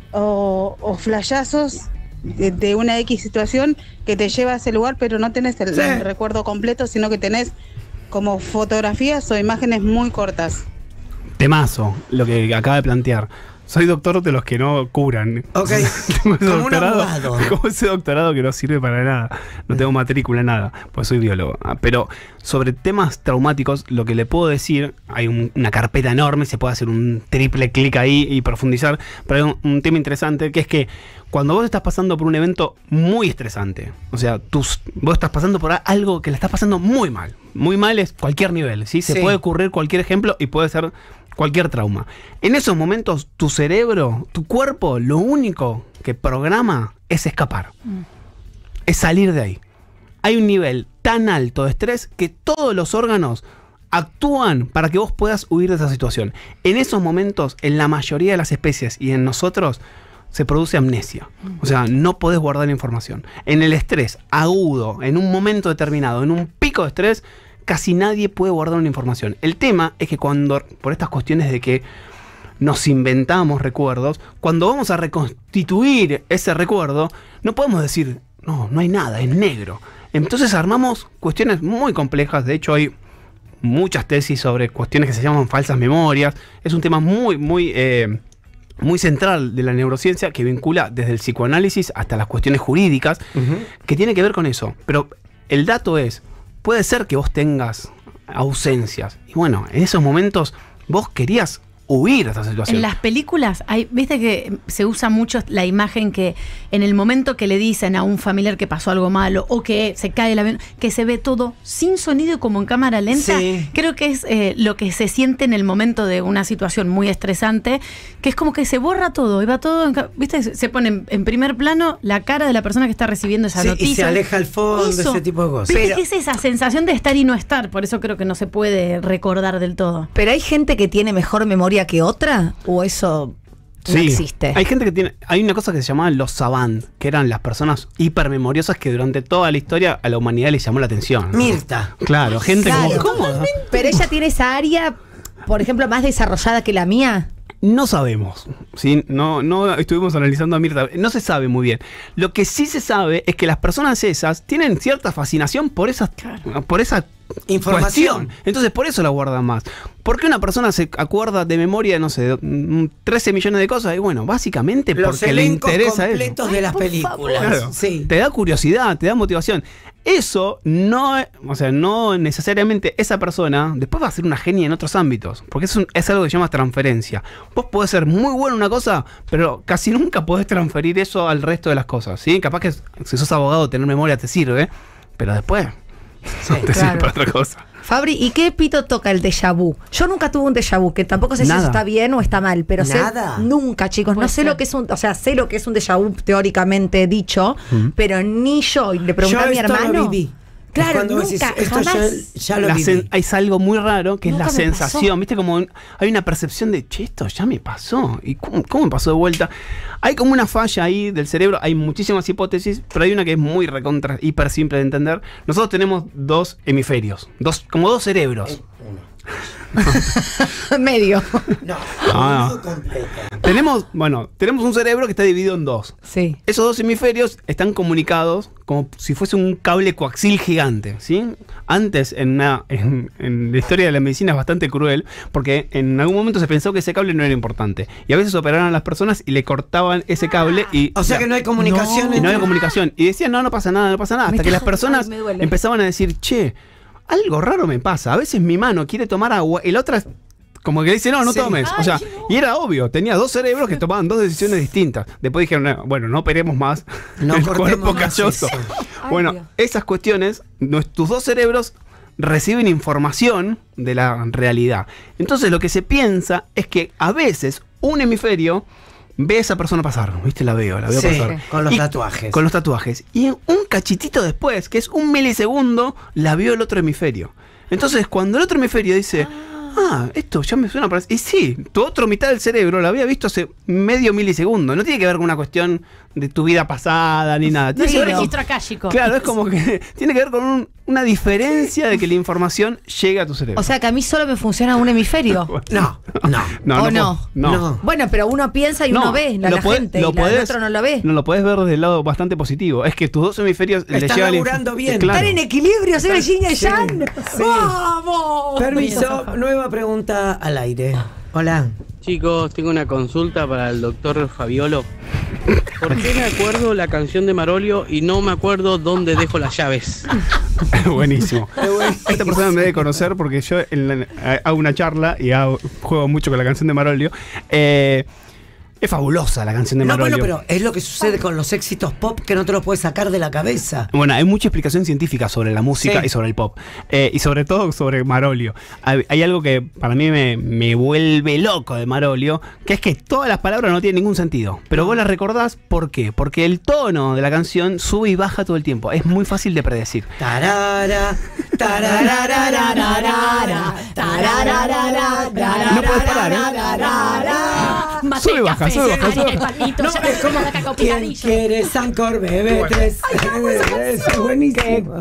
o, o flashazos de, de una X situación que te lleva a ese lugar, pero no tenés el,
Sí.
el recuerdo completo, sino que tenés como fotografías o imágenes muy cortas.
Temazo, lo que acaba de plantear. Soy doctor de los que no curan.
Ok.
Tengo ese
Como un
doctorado,
abogado.
como ese doctorado que no sirve para nada. No tengo matrícula, nada, pues soy biólogo. Ah, Pero sobre temas traumáticos, lo que le puedo decir, hay un- una carpeta enorme, se puede hacer un triple clic ahí y profundizar. Pero hay un, un tema interesante que es que cuando vos estás pasando por un evento muy estresante, o sea, tus, vos estás pasando por algo que le estás pasando muy mal. Muy mal es cualquier nivel, ¿sí? Se
Sí.
puede ocurrir cualquier ejemplo y puede ser cualquier trauma. En esos momentos, tu cerebro, tu cuerpo, lo único que programa es escapar. Es salir de ahí. Hay un nivel tan alto de estrés que todos los órganos actúan para que vos puedas huir de esa situación. En esos momentos, en la mayoría de las especies y en nosotros, se produce amnesia. O sea, no podés guardar información. En el estrés agudo, en un momento determinado, en un pico de estrés, casi nadie puede guardar una información. El tema es que cuando, por estas cuestiones de que nos inventamos recuerdos, cuando vamos a reconstituir ese recuerdo, no podemos decir, no, no hay nada, es negro. Entonces armamos cuestiones muy complejas. De hecho, hay muchas tesis sobre cuestiones que se llaman falsas memorias. Es un tema muy, muy... Eh, muy central de la neurociencia que vincula desde el psicoanálisis hasta las cuestiones jurídicas, uh-huh. que tiene que ver con eso. Pero el dato es, puede ser que vos tengas ausencias. Y bueno, en esos momentos vos querías huir de esa situación.
En las películas, hay, viste que se usa mucho la imagen que en el momento que le dicen a un familiar que pasó algo malo o que se cae el avión, que se ve todo sin sonido y como en cámara lenta.
Sí.
Creo que es eh, lo que se siente en el momento de una situación muy estresante, que es como que se borra todo y va todo, en, viste, se pone en, en primer plano la cara de la persona que está recibiendo esa
Sí,
noticia.
y se aleja al fondo,
Eso.
ese tipo de cosas.
Viste
Pero-
que es esa sensación de estar y no estar, por eso creo que no se puede recordar del todo.
¿Pero hay gente que tiene mejor memoria que otra? ¿O eso no
Sí,
existe?
hay gente que tiene. Hay una cosa que se llamaba los savant, que eran las personas hipermemoriosas que durante toda la historia a la humanidad les llamó la atención.
Mirta.
Claro, gente
Claro.
como. ¿Cómo?
Pero ella tiene esa área, por ejemplo, más desarrollada que la mía.
No sabemos, ¿sí? No, no estuvimos analizando a Mirta, no se sabe muy bien. Lo que sí se sabe es que las personas esas tienen cierta fascinación por esas, por esa
Información.
cuestión. Entonces por eso la guardan más. ¿Por qué una persona se acuerda de memoria, no sé, trece millones de cosas? Y bueno, básicamente
Los
porque le
elencos
interesa
completos
eso.
de las películas.
Claro.
Sí.
Te da curiosidad, te da motivación. Eso no, o sea, no necesariamente esa persona después va a ser una genia en otros ámbitos, porque es, un, es algo que se llama transferencia. Vos podés ser muy bueno en una cosa, pero casi nunca podés transferir eso al resto de las cosas, ¿sí? Capaz que si sos abogado tener memoria te sirve, pero después
Sí,
no te
claro.
sirve para otra cosa.
Fabri, ¿y qué pito toca el déjà vu? Yo nunca tuve un déjà vu, que tampoco sé
Nada.
si eso está bien o está mal, pero sé,
Nada.
nunca, chicos, no
Puede
sé
ser.
lo que es un, o sea, sé lo que es un déjà vu teóricamente dicho,
Mm.
pero ni yo, y le pregunté
Yo
a mi
esto lo
hermano.
viví.
Claro,
Es cuando vos
nunca,
decís, esto ya,
jamás.
ya lo
La
viví.
sen- es algo muy raro que
Nunca
es la
me
sensación,
pasó.
viste, como un- hay una percepción de, che, esto ya me pasó, y cómo, cómo me pasó de vuelta. Hay como una falla ahí del cerebro, hay muchísimas hipótesis, pero hay una que es muy recontra, hiper simple de entender. Nosotros tenemos dos hemisferios, dos, como dos cerebros.
Medio.
No,
Ah.
no completo.
Tenemos, bueno, tenemos un cerebro que está dividido en dos.
Sí.
Esos dos hemisferios están comunicados como si fuese un cable coaxil gigante, ¿sí? Antes, en, una, en, en la historia de la medicina es bastante cruel, porque en algún momento se pensó que ese cable no era importante. Y a veces operaron a las personas y le cortaban ese cable y...
O sea que no hay comunicación
Y no
entre-
había comunicación. Y decían, no, no pasa nada, no pasa nada.
Me
Hasta que
está-
las personas
ay, me duele.
empezaban a decir, che, algo raro me pasa. A veces mi mano quiere tomar agua y la otra es como que le dice, no, no
Sí.
tomes. O sea, y era obvio, tenía dos cerebros que tomaban dos decisiones distintas. Después dijeron, no, bueno, no operemos más
No
el
cortemos
cuerpo
más
calloso.
eso.
Bueno,
Dios.
esas cuestiones, nues- tus dos cerebros reciben información de la realidad. Entonces lo que se piensa es que a veces un hemisferio ve a esa persona pasar, ¿viste? La veo, la veo
Sí,
pasar.
con los
Y-
tatuajes.
Con los tatuajes. Y en un cachitito después, que es un milisegundo, la vio el otro hemisferio. Entonces, cuando el otro hemisferio dice, ah, esto ya me suena para... Y sí, tu otro mitad del cerebro la había visto hace medio milisegundo. No tiene que ver con una cuestión de tu vida pasada ni nada.
No
Tiene
es
que
un
ver con-
registro akáshico.
Claro, es como que tiene que ver con un- una diferencia de que la información llega a tu cerebro.
O sea que a mí solo me funciona un hemisferio.
No, no.
no,
¿o no?
puedo- no.
No.
Bueno, pero uno piensa y uno
No,
ve, la,
lo
la
podés-
gente,
lo
y la, el
podés-
otro no lo ve.
No, lo podés ver desde el lado bastante positivo. Es que tus dos hemisferios le
Están
llegan la inf-
laburando bien.
Claro.
Están en equilibrio, soy el yin y el
Sí,
yang.
sí.
¡Vamos!
Permiso, nueva pregunta al aire. Hola.
Chicos, tengo una consulta para el doctor Fabiolo. ¿Por qué me acuerdo la canción de Marolio y no me acuerdo dónde dejo las llaves?
Buenísimo. Esta persona me debe conocer porque yo en la- hago una charla y hago- juego mucho con la canción de Marolio. Eh, es fabulosa la canción de
No,
Marolio.
bueno, pero es lo que sucede con los éxitos pop que no te los puedes sacar de la cabeza.
Bueno, hay mucha explicación científica sobre la música
Sí.
y sobre el pop. Eh, y sobre todo sobre Marolio. Hay, hay algo que para mí me, me vuelve loco de Marolio, que es que todas las palabras no tienen ningún sentido. Pero vos las recordás, ¿por qué? Porque el tono de la canción sube y baja todo el tiempo. Es muy fácil de predecir.
Tarara, tararararararara, tarararararara,
No podés parar, ¿eh?
Mate,
Sube y baja,
café,
sube y baja,
harina
sube
y
y baja.
palito,
No,
ya me
es como,
gusta la cacao
¿quién
picadillo.
quiere Sancor Bebé tres? Es buenísimo.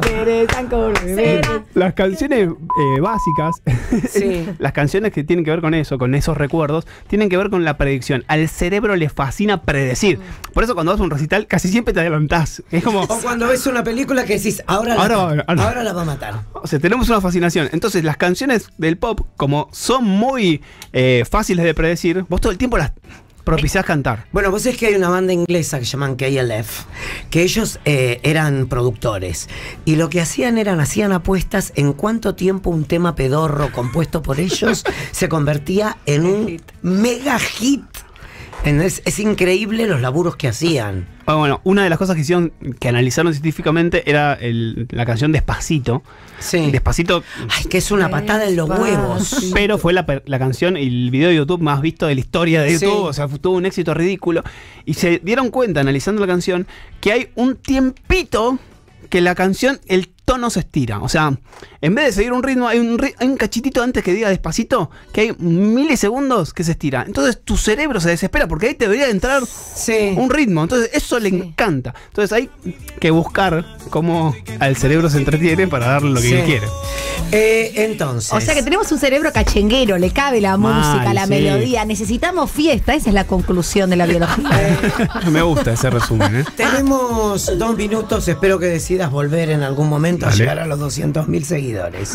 Las canciones eh, básicas,
Sí.
las canciones que tienen que ver con eso, con esos recuerdos, tienen que ver con la predicción. Al cerebro le fascina predecir. Por eso cuando vas a un recital casi siempre te adelantás. Es como...
O cuando ves una película que decís, ahora la,
Ahora va- ahora-
ahora la va a matar.
O sea, tenemos una fascinación. Entonces, las canciones del pop, como son muy eh, fáciles de predecir, vos todo el tiempo las propiciás cantar.
Bueno, vos sabés que hay una banda inglesa que se llaman K L F, que ellos eh, eran productores. Y lo que hacían eran, hacían apuestas en cuánto tiempo un tema pedorro compuesto por ellos se convertía en un mega hit. Es, es increíble los laburos que hacían.
Ah, bueno, una de las cosas que hicieron, que analizaron científicamente, era el- la canción Despacito.
Sí.
Despacito.
Ay, que es una patada en los huevos.
Pero fue la, per- la canción y el video de YouTube más visto de la historia de
Sí.
YouTube. O sea, fu- tuvo un éxito ridículo. Y se dieron cuenta, analizando la canción, que hay un tiempito que la canción, el tono se estira. O sea, en vez de seguir un ritmo, hay un, ri- hay un cachitito antes que diga Despacito, que hay milisegundos que se estira. Entonces tu cerebro se desespera porque ahí te debería entrar un ritmo. Entonces eso le encanta. Entonces hay que buscar cómo al cerebro se entretiene para darle lo que
Sí.
él quiere.
Eh, entonces.
O sea que tenemos un cerebro cachenguero, le cabe la
Mal,
música, la
sí.
melodía. Necesitamos fiesta, esa es la conclusión de la biología.
Me gusta ese resumen, ¿eh?
Tenemos dos minutos, espero que decidas volver en algún momento minutos
Dale.
a llegar a los doscientos mil seguidores.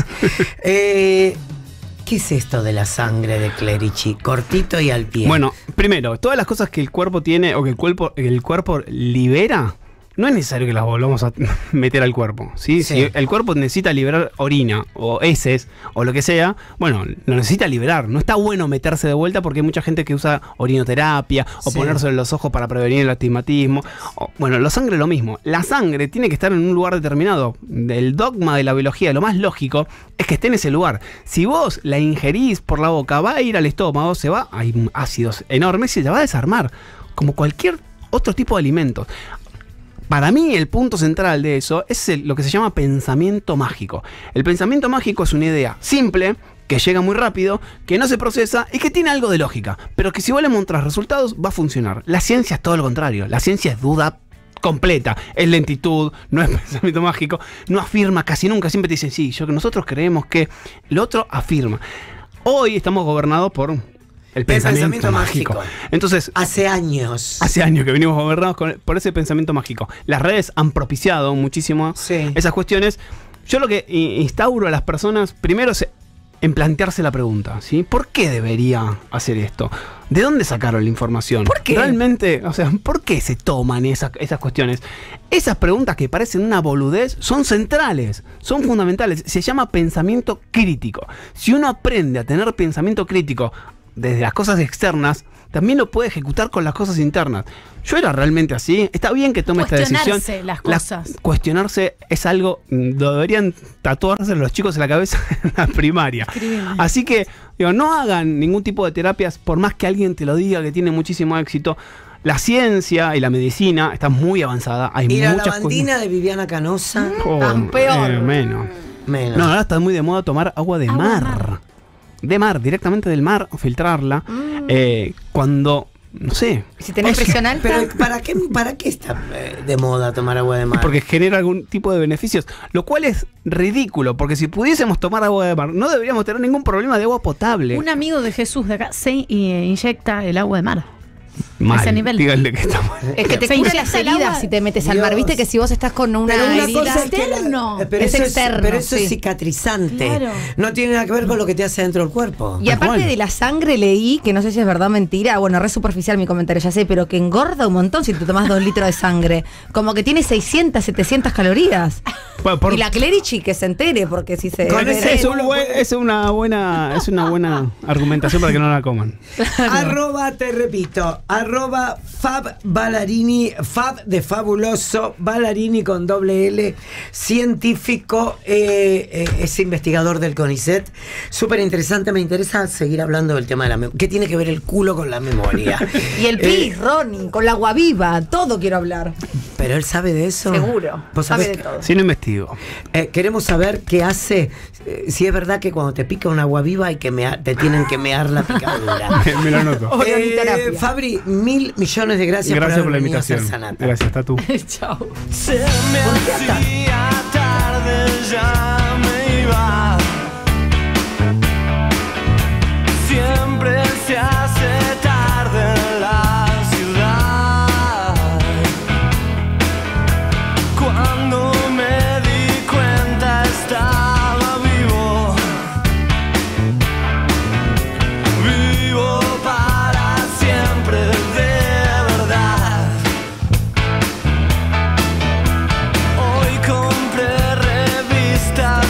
eh, ¿Qué es esto de la sangre de Clerici? Cortito y al pie.
Bueno, primero, todas las cosas que el cuerpo tiene o que el cuerpo, el cuerpo libera, no es necesario que las volvamos a meter al cuerpo, ¿sí?
Sí.
Si el cuerpo necesita liberar orina o heces o lo que sea, bueno, lo necesita liberar. No está bueno meterse de vuelta porque hay mucha gente que usa orinoterapia o
Sí.
ponerse en los ojos para prevenir el astigmatismo. O, bueno, la sangre es lo mismo. La sangre tiene que estar en un lugar determinado. El dogma de la biología, lo más lógico, es que esté en ese lugar. Si vos la ingerís por la boca, va a ir al estómago, se va, hay ácidos enormes y se va a desarmar, como cualquier otro tipo de alimentos. Para mí el punto central de eso es el- lo que se llama pensamiento mágico. El pensamiento mágico es una idea simple, que llega muy rápido, que no se procesa y que tiene algo de lógica, pero que si vos le mostrás resultados va a funcionar. La ciencia es todo lo contrario, la ciencia es duda completa, es lentitud, no es pensamiento mágico, no afirma casi nunca, siempre te dicen sí, yo que nosotros creemos que el otro afirma. Hoy estamos gobernados por el pensamiento,
pensamiento
mágico.
mágico.
Entonces,
hace años.
Hace años que venimos gobernados con- por ese pensamiento mágico. Las redes han propiciado muchísimo
Sí.
esas cuestiones. Yo lo que i- instauro a las personas, primero es en plantearse la pregunta, ¿sí? ¿Por qué debería hacer esto? ¿De dónde sacaron la información?
¿Por qué?
Realmente, o sea, ¿por qué se toman esas, esas cuestiones? Esas preguntas que parecen una boludez son centrales, son fundamentales. Se llama pensamiento crítico. Si uno aprende a tener pensamiento crítico desde las cosas externas, también lo puede ejecutar con las cosas internas. Yo era realmente así. Está bien que tome esta decisión.
Cuestionarse las
La-
cosas.
cuestionarse es algo, mm, lo deberían tatuarse los chicos en la cabeza en la primaria.
Escribime.
Así que, digo, no hagan ningún tipo de terapias, por más que alguien te lo diga que tiene muchísimo éxito. La ciencia y la medicina está muy avanzada. Hay
Y la
muchas
lavandina de Viviana Canosa.
Oh,
tan peor.
eh, menos.
Menos.
No, ahora está muy de moda tomar agua de mar. De mar, directamente del mar, filtrarla. Eh, cuando, no sé.
Si tenés
O sea,
presión alta.
Pero ¿para qué, para qué está eh, de moda tomar agua de mar?
Porque genera algún tipo de beneficios, lo cual es ridículo, porque si pudiésemos tomar agua de mar, no deberíamos tener ningún problema de agua potable.
Un amigo de Jesús de acá se eh, inyecta el agua de mar.
Mal,
ese nivel.
díganle que está mal.
Es que te
Se
cura
inyecta
las
el agua.
heridas si te metes al mar.
Dios.
Viste que si vos estás con una,
Pero una
herida
cosa es que la-
externo.
eh, pero
Es
eso
externo,
pero eso
sí.
es cicatrizante.
Claro.
No tiene nada que ver con lo que te hace dentro del cuerpo.
Y aparte
cual.
de la sangre leí, que no sé si es verdad o mentira, bueno, re superficial mi comentario, ya sé, pero que engorda un montón si te tomas dos litros de sangre. Como que tiene seiscientas, setecientas calorías.
Bueno, por-
Y la Clerici que se entere, porque si se...
Con
es,
ese-
es un buen- es una buena es una buena argumentación para que no la coman.
Arroba, te repito, arroba Fab Ballarini, Fab de fabuloso, Ballarini con doble L, científico, eh, eh, es investigador del CONICET, súper interesante, me interesa seguir hablando del tema de la memoria. ¿Qué tiene que ver el culo con la memoria?
Y el
Eh,
pis, Ronnie, con la agua viva, todo quiero hablar.
¿Pero él sabe de eso?
Seguro,
¿Vos
sabe
sabés
de
que-
todo.
Si no investigo.
Eh, queremos saber qué hace, eh, si es verdad que cuando te pica un agua viva hay que mea- te tienen que mear la picadura.
Me lo anoto.
O
Eh,
orinoterapia.
Fabri, mil millones de gracias,
Gracias por la
haber venido a hacer
invitación.
Sanata.
Gracias, Tatu.
Chao.
Se me hacía tarde, ya me iba. Siempre se hace tarde en la ciudad. Cuando me di cuenta estaba vivo. Vivo para siempre, de verdad. Hoy compré revistas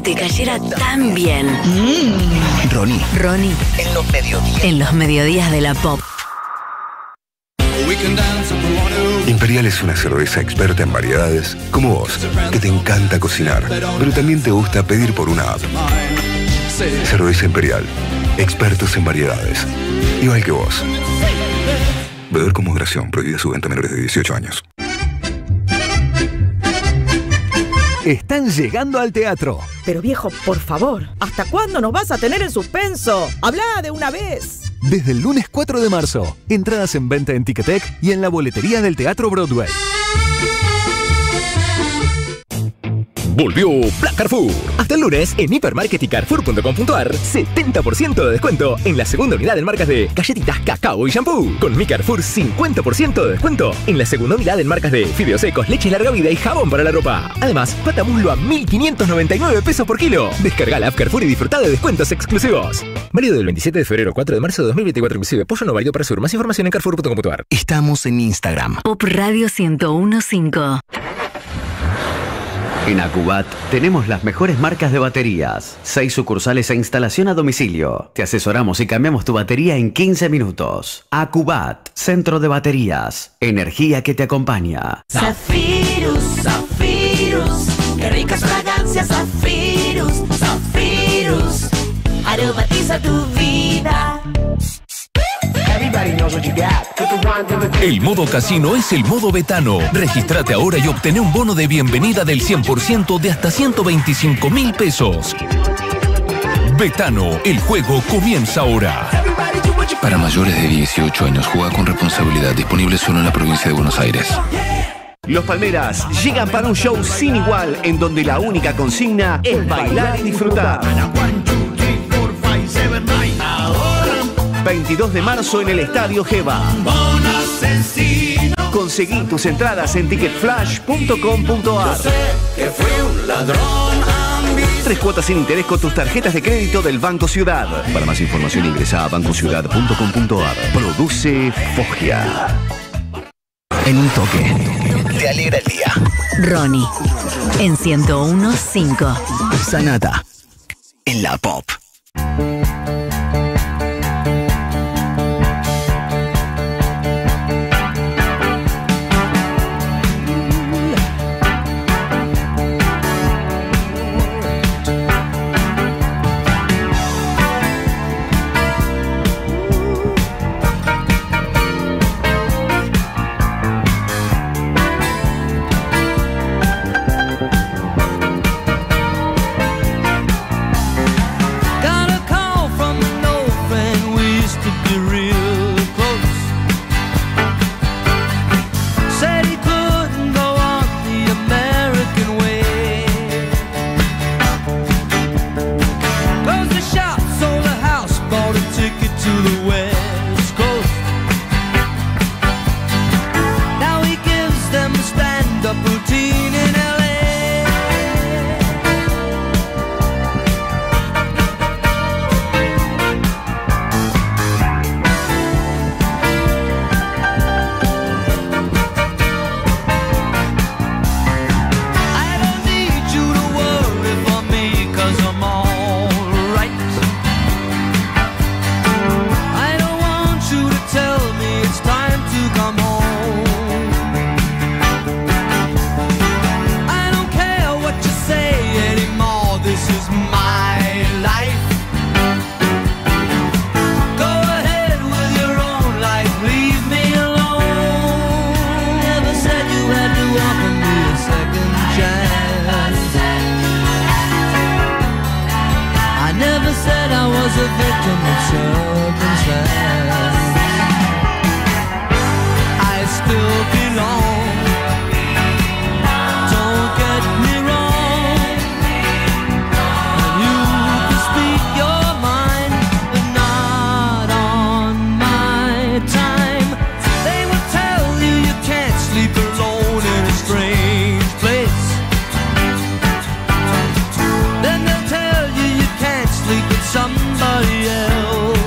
te cayera tan bien.
Ronnie.
Ronnie,
En los mediodías.
en los mediodías de la Pop.
Imperial es una cerveza experta en variedades, como vos, que te encanta cocinar, pero también te gusta pedir por una app. Cerveza Imperial, expertos en variedades, igual que vos. Beber con moderación, prohibida su venta a menores de dieciocho años.
Están llegando al teatro.
Pero viejo, por favor, ¿hasta cuándo nos vas a tener en suspenso? ¡Habla de una vez!
Desde el lunes cuatro de marzo, entradas en venta en Ticketek y en la boletería del Teatro Broadway.
Volvió Black Carrefour. Hasta el lunes, en hipermarket y carrefour punto com punto ar, setenta por ciento de descuento en la segunda unidad en marcas de galletitas, cacao y shampoo. Con mi Carrefour, cincuenta por ciento de descuento en la segunda unidad en marcas de fideos secos, leche larga vida y jabón para la ropa. Además, pata muslo a mil quinientos noventa y nueve pesos por kilo. Descarga la app Carrefour y disfruta de descuentos exclusivos. Válido del veintisiete de febrero al cuatro de marzo de dos mil veinticuatro inclusive. Pollo no válido para sur. Más información en carrefour punto com punto ar.
Estamos en Instagram.
Pop Radio ciento uno punto cinco.
En Acubat tenemos las mejores marcas de baterías. Seis sucursales e instalación a domicilio. Te asesoramos y cambiamos tu batería en quince minutos. Acubat, centro de baterías. Energía que te acompaña.
Zafirus, Zafirus, qué ricas fragancias, Zafirus, Zafirus, aromatiza tu vida.
El modo casino es el modo Betano. Regístrate ahora y obtené un bono de bienvenida del cien por ciento de hasta ciento veinticinco mil pesos. Betano, el juego comienza ahora.
Para mayores de dieciocho años, juega con responsabilidad. Disponible solo en la provincia de Buenos Aires.
Los Palmeras llegan para un show sin igual, en donde la única consigna es bailar y disfrutar. veintidós de marzo en el Estadio Geva. Conseguí tus entradas en ticket flash punto com punto ar. Tres cuotas sin interés con tus tarjetas de crédito del Banco Ciudad. Para más información ingresa a banco ciudad punto com punto ar. Produce Foggia.
En un toque. Te alegra el día.
Ronnie, en ciento uno punto cinco.
Sanata. En la Pop.
Somebody else.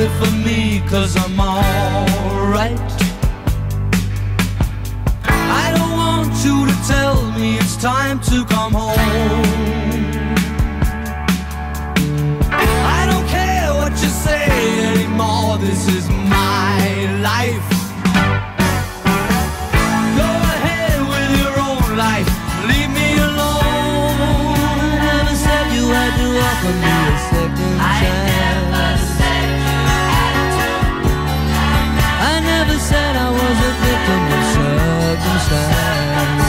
it for me, cause I'm alright. I don't want you to tell me it's time to come home. I don't care what you say anymore, this is my life. Go ahead with your own life, leave me alone. Never said you had to offer me a second chance. I never said I was a victim of circumstance.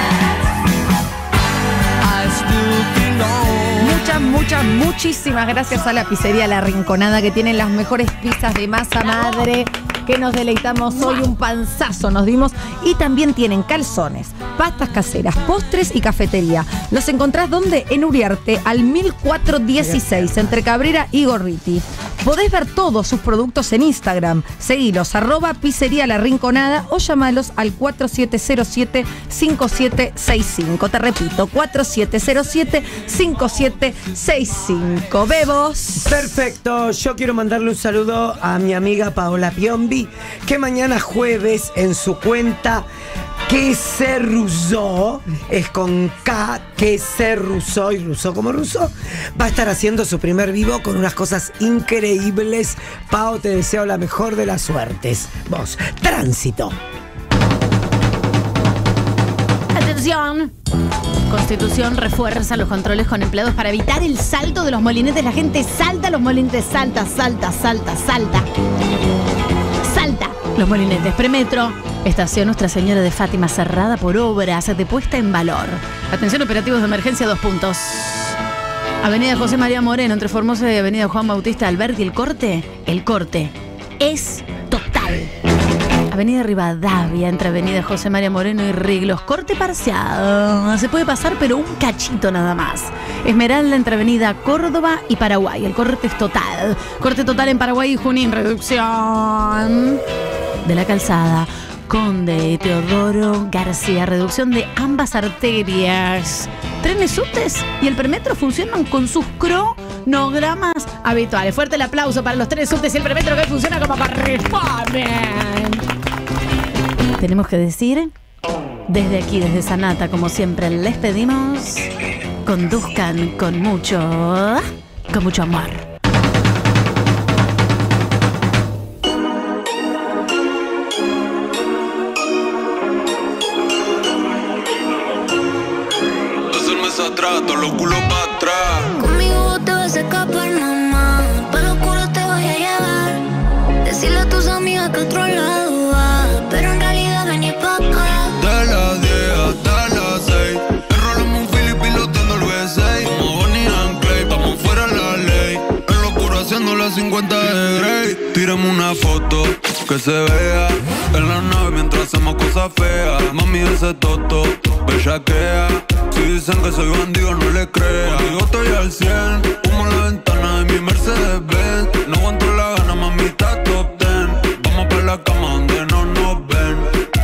I still belong.
Muchas, muchas, muchísimas gracias a la pizzería La Rinconada, que tiene las mejores pizzas de masa madre, que nos deleitamos hoy. Un panzazo nos dimos. Y también tienen calzones, pastas caseras, postres y cafetería. ¿Los encontrás dónde? En Uriarte, al mil cuatrocientos dieciséis, entre Cabrera y Gorriti. Podés ver todos sus productos en Instagram. Seguilos, arroba pizzería La Rinconada, o llamalos al cuatro siete cero siete, cinco siete seis cinco. Te repito, cuatro siete cero siete, cinco siete seis cinco. Bebos.
Perfecto. Yo quiero mandarle un saludo a mi amiga Paola Piombi, que mañana jueves en su cuenta Que se Rousseau, es con K, Que se Rousseau, y Rousseau como Rousseau, va a estar haciendo su primer vivo con unas cosas increíbles. Pao, te deseo la mejor de las suertes. Vos, tránsito.
Atención. Constitución refuerza los controles con empleados para evitar el salto de los molinetes. La gente salta los molinetes, salta, salta, salta, salta. Salta los molinetes. Premetro, estación Nuestra Señora de Fátima cerrada por obras de puesta en valor. Atención, operativos de emergencia, dos puntos. Avenida José María Moreno, entre Formosa y Avenida Juan Bautista Alberti. El corte, el corte es total. Avenida Rivadavia, entre Avenida José María Moreno y Riglos, corte parcial. Se puede pasar, pero un cachito nada más. Esmeralda, entre Avenida Córdoba y Paraguay. El corte es total. Corte total en Paraguay y Junín. Reducción de la calzada Conde Teodoro García. Reducción de ambas arterias. Trenes, subtes y el Premetro funcionan con sus cronogramas habituales. Fuerte el aplauso para los trenes, subtes y el Premetro, que funciona como corresponden. Tenemos que decir, desde aquí, desde Sanata, como siempre, les pedimos, conduzcan con mucho, con mucho amor.
Todos los culos para atrás.
Conmigo te vas a escapar, mamá. Para lo oscuro te voy a llevar. Decirle a tus amigas que otro lado va, pero en realidad vení pa' acá.
De las diez hasta las seis, enrolamos un Philip pilotando el V seis. Como Bonnie and Clyde, vamos fuera de la ley. En lo oscuro haciendo las cincuenta de Grey. Tírame una foto que se vea en la nave mientras hacemos cosas feas. Mami, ese toto, bellaquea. Si dicen que soy bandido, no le creas. Contigo estoy al cien, humo en la ventana de mi Mercedes-Benz. No aguanto la gana, mamita, top ten. Vamos pa' la cama donde no nos ven.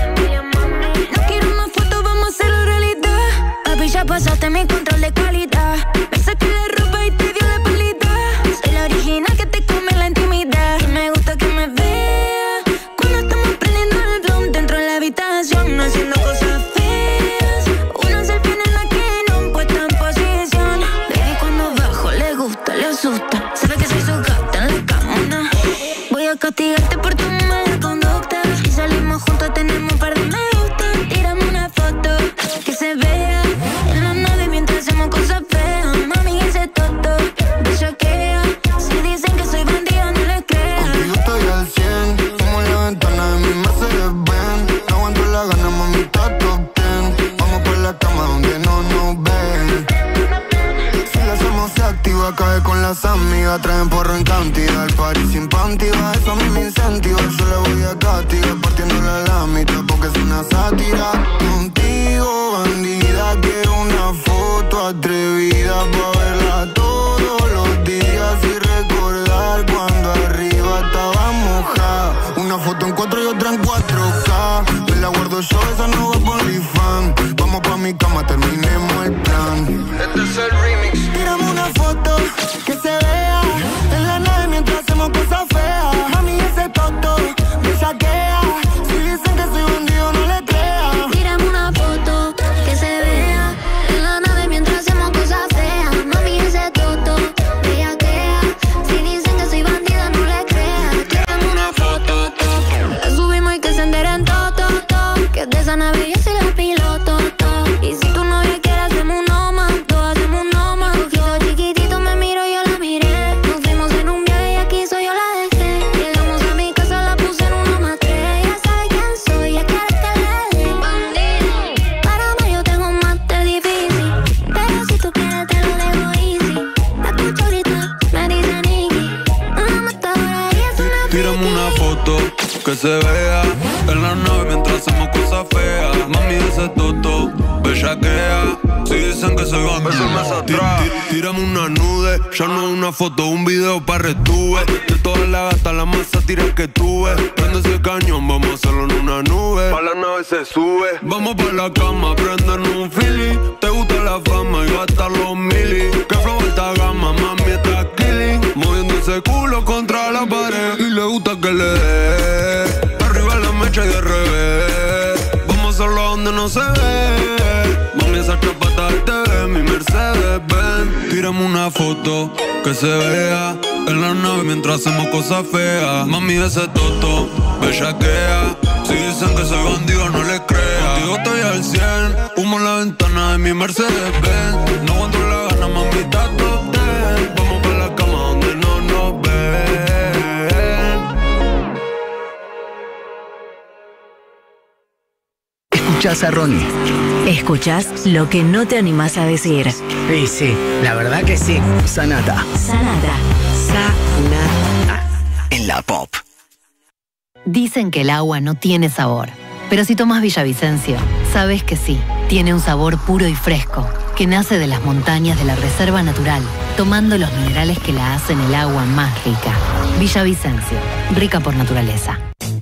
No quiero más fotos, vamos a hacerlo realidad. Papi, ya pasaste mi control de calidad. Me saqué la ropa y te dio la palita. Soy la original que te come la intimidad. Y me gusta que me vea cuando estamos prendiendo el blunt dentro de la habitación, haciendo cosas feas. Una selfie en la que no puesta en posición. Baby, cuando bajo le gusta, le asusta. Sabe que soy su gata en la cama. Voy a castigarte por tu mala conducta. Y salimos juntos, tenemos un par de me gusta. Tírame una foto que se vea en la nave mientras hacemos cosas feas. Mami, ese toto bellaquea. Si dicen que soy bandida, no les creas.
Contigo estoy al cien, como en la ventana de mi Mercedes-Benz. No aguanto la gana, mamita, top ten. Vamos por la cama donde no nos ven. Si la hacemos se activa, cae con las amigas. Traen porro en cantidad, el party sin panty. Va, eso a mí me incentiva. Yo le voy a castigar partiéndole a la mitad porque es una sátira. Contigo, bandida, quiero una foto atrevida pa' verla todos los días y recordar cuando arriba estaba mojada. Una foto en cuatro y otra en cuatro K. Me la guardo yo, esa no va por OnlyFans. Vamos pa' mi cama, terminemos el plan. Este es el remix. Tírame una foto que se vea en la nave mientras hacemos cosas feas. que se vea en la nave mientras hacemos cosas feas. Mami, ese toto, bellaquea. Si dicen que soy bandido, eso me atrás. Tírame una nude, ya no una foto, un video pa' retuve. De todas las gatas, la masa tira que tuve. Prende ese cañón, vamos a hacerlo en una nube. Pa' la nave se sube. Vamos pa' la cama, prendernos un fili. Te gusta la fama y gastar los mili. Que flow alta gama, mami está killing. Moviendo ese culo contra la pared. Y le gusta que le dé arriba la mecha y de revés. Vamos a hacerlo donde no se ve. Mami, esa chapata del T V, mi Mercedes Benz. Tírame una foto que se vea en la nave mientras hacemos cosas feas. Mami, ese toto, bellaquea. Si dicen que soy bandido, no les crea. Contigo estoy al cien, humo en la ventana de mi Mercedes Benz. No aguanto la gana, mami, está top ten. Vamos pa' la cama donde no nos ven.
Escuchás a Ronnie.
Escuchás lo que no te animás a decir.
Sí, sí, la verdad que sí.
Sanata.
Sanata.
Sanata.
En la Pop.
Dicen que el agua no tiene sabor, pero si tomas Villavicencio, sabes que sí, tiene un sabor puro y fresco, que nace de las montañas de la Reserva Natural, tomando los minerales que la hacen el agua más rica. Villavicencio, rica por naturaleza.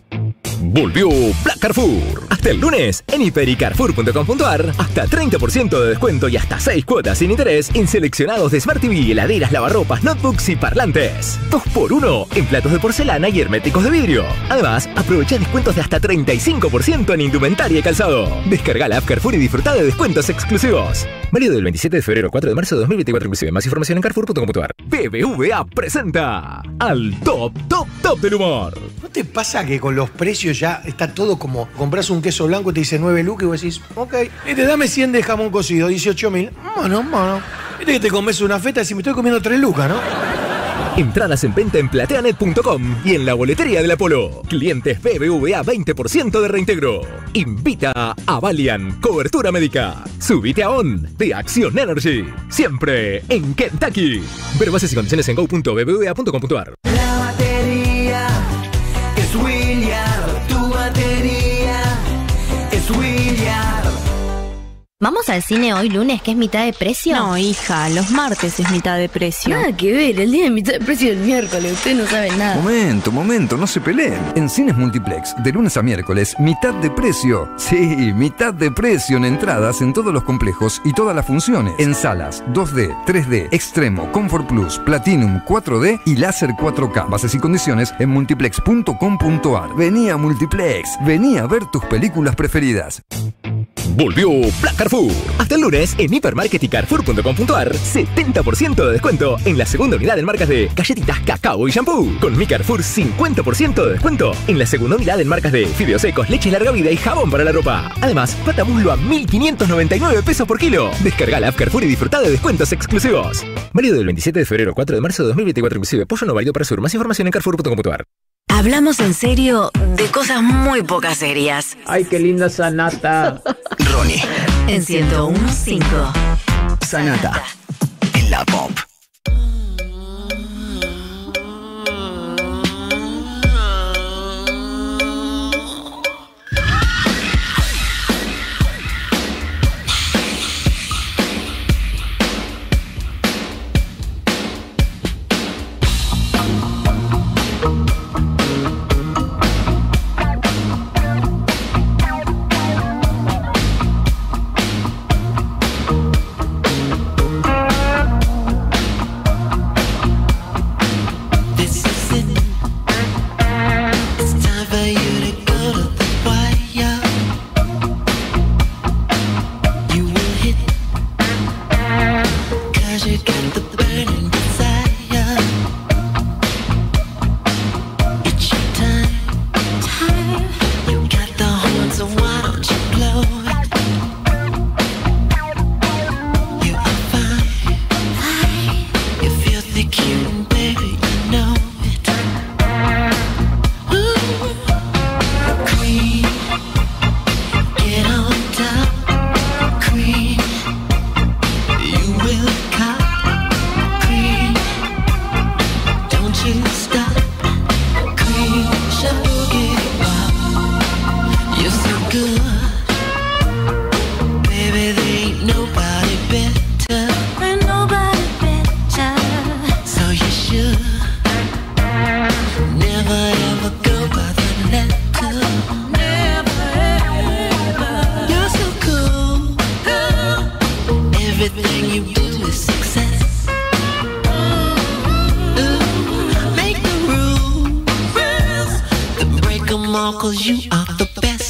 Volvió Black Carrefour. Hasta el lunes, en hiper y carrefour punto com punto ar, hasta treinta por ciento de descuento y hasta seis cuotas sin interés en seleccionados de Smart T V, heladeras, lavarropas, notebooks y parlantes. dos por uno en platos de porcelana y herméticos de vidrio. Además, aprovecha descuentos de hasta treinta y cinco por ciento en indumentaria y calzado. Descarga la app Carrefour y disfruta de descuentos exclusivos. Válido del veintisiete de febrero al cuatro de marzo de dos mil veinticuatro inclusive. Más información en carrefour punto com punto ar. B B V A presenta al top, top, top del humor.
¿No te pasa que con los precios ya está todo como compras un queso blanco y te dice nueve lucas y vos decís, ok, y te dame cien de jamón cocido, dieciocho mil, mano, mano. Viste que te comes una feta y si me estoy comiendo tres lucas, ¿no?
Entradas en venta en plateanet punto com y en la boletería del Apolo. Clientes B B V A veinte por ciento de reintegro. Invita a Valiant Cobertura Médica. Subite a On de Acción Energy. Siempre en Kentucky. Ver bases y condiciones en go punto b b v a punto com punto ar.
La batería es William, tu batería es William.
¿Vamos al cine hoy lunes, que es mitad de precio?
No, hija, los martes es mitad de precio.
Nada que ver, el día de mitad de precio es el miércoles, ustedes no saben nada.
Momento, momento, no se peleen. En Cines Multiplex, de lunes a miércoles, mitad de precio. Sí, mitad de precio en entradas en todos los complejos y todas las funciones. En salas, dos D, tres D, Extremo, Comfort Plus, Platinum, cuatro D y Láser cuatro K. Bases y condiciones en multiplex punto com punto ar. Vení a Multiplex, vení a ver tus películas preferidas.
Volvió Black Carrefour. Hasta el lunes en hipermarket y carrefour punto com punto ar, setenta por ciento de descuento en la segunda unidad en marcas de galletitas, cacao y shampoo. Con mi Carrefour, cincuenta por ciento de descuento en la segunda unidad en marcas de fideos secos, leche larga vida y jabón para la ropa. Además, pata muslo a mil quinientos noventa y nueve pesos por kilo. Descarga la app Carrefour y disfruta de descuentos exclusivos. Válido del veintisiete de febrero al cuatro de marzo de dos mil veinticuatro inclusive. Pollo no válido para sur. Más información en carrefour punto com punto ar.
Hablamos en serio de cosas muy pocas serias.
Ay, qué linda Sanata.
Ronnie.
En ciento uno punto cinco.
Sanata. En la Pop.
should never ever go by the letter. Never ever. You're so cool. Everything you do is success. Ooh, make the rules, then break them all 'cause you are the best.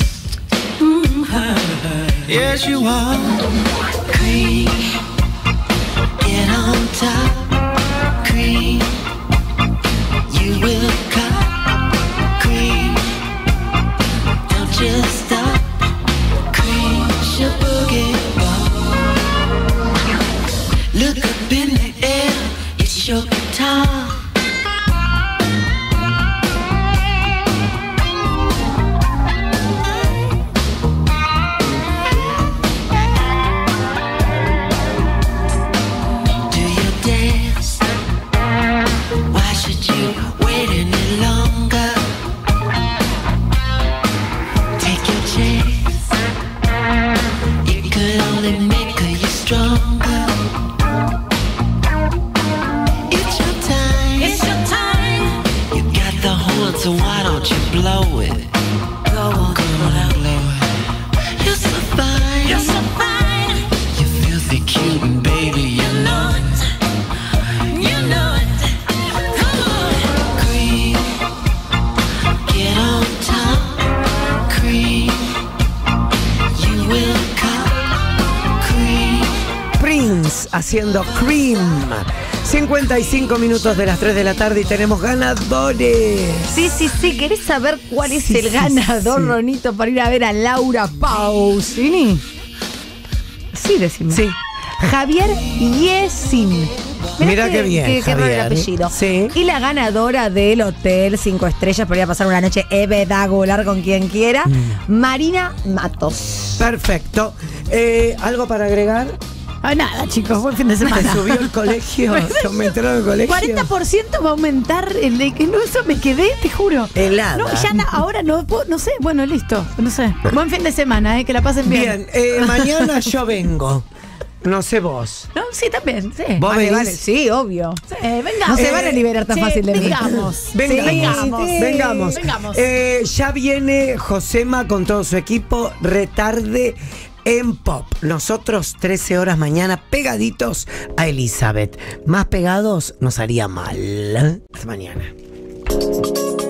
Yes, you are. Cream, get on top. Cream, you will cut. Cream, don't just stop. Cream, your boogie ball. Look up in the air, it's your guitar. So why don't you blow it? Blow on, blow it, blow it. You're so fine, you're so fine. You're filthy cute and baby, you know it. You know it. Come on, cream, get on top. Cream, you will come. Cream.
Prince haciendo Cream. cincuenta y cinco minutos de las tres de la tarde y tenemos ganadores.
Sí, sí, sí. ¿Querés saber cuál es
Sí,
el
sí,
ganador,
sí.
Ronito, para ir a ver a Laura Pausini? Sí, decime.
Sí.
Javier Yesin.
Mirá qué bien,
Qué, qué raro el
Javier.
apellido.
Sí.
Y la ganadora del hotel cinco estrellas para ir a pasar una noche espectacular con quien quiera, Marina Matos.
Perfecto. Eh, ¿Algo para agregar?
Ah, nada, chicos, buen fin de semana.
¿Te subió el colegio? ¿Te aumentaron el colegio?
cuarenta por ciento va a aumentar el de que no, eso me quedé, te juro.
Helada.
No, ya na- ahora no puedo- no sé, bueno, listo, no sé. Buen fin de semana, eh, que la pasen bien.
Bien, eh, mañana yo vengo. No sé vos.
No, sí, también, sí.
¿Vos
Vale,
venís?
vale, sí, obvio.
Sí, vengamos.
No se van a liberar tan
Sí,
fácil de mí.
Vengamos.
Vengamos.
Sí, vengamos.
Vengamos.
Vengamos.
Eh, ya viene Josema con todo su equipo, Retarde en Pop. Nosotros trece horas mañana pegaditos a Elizabeth. Más pegados nos haría mal. Hasta mañana.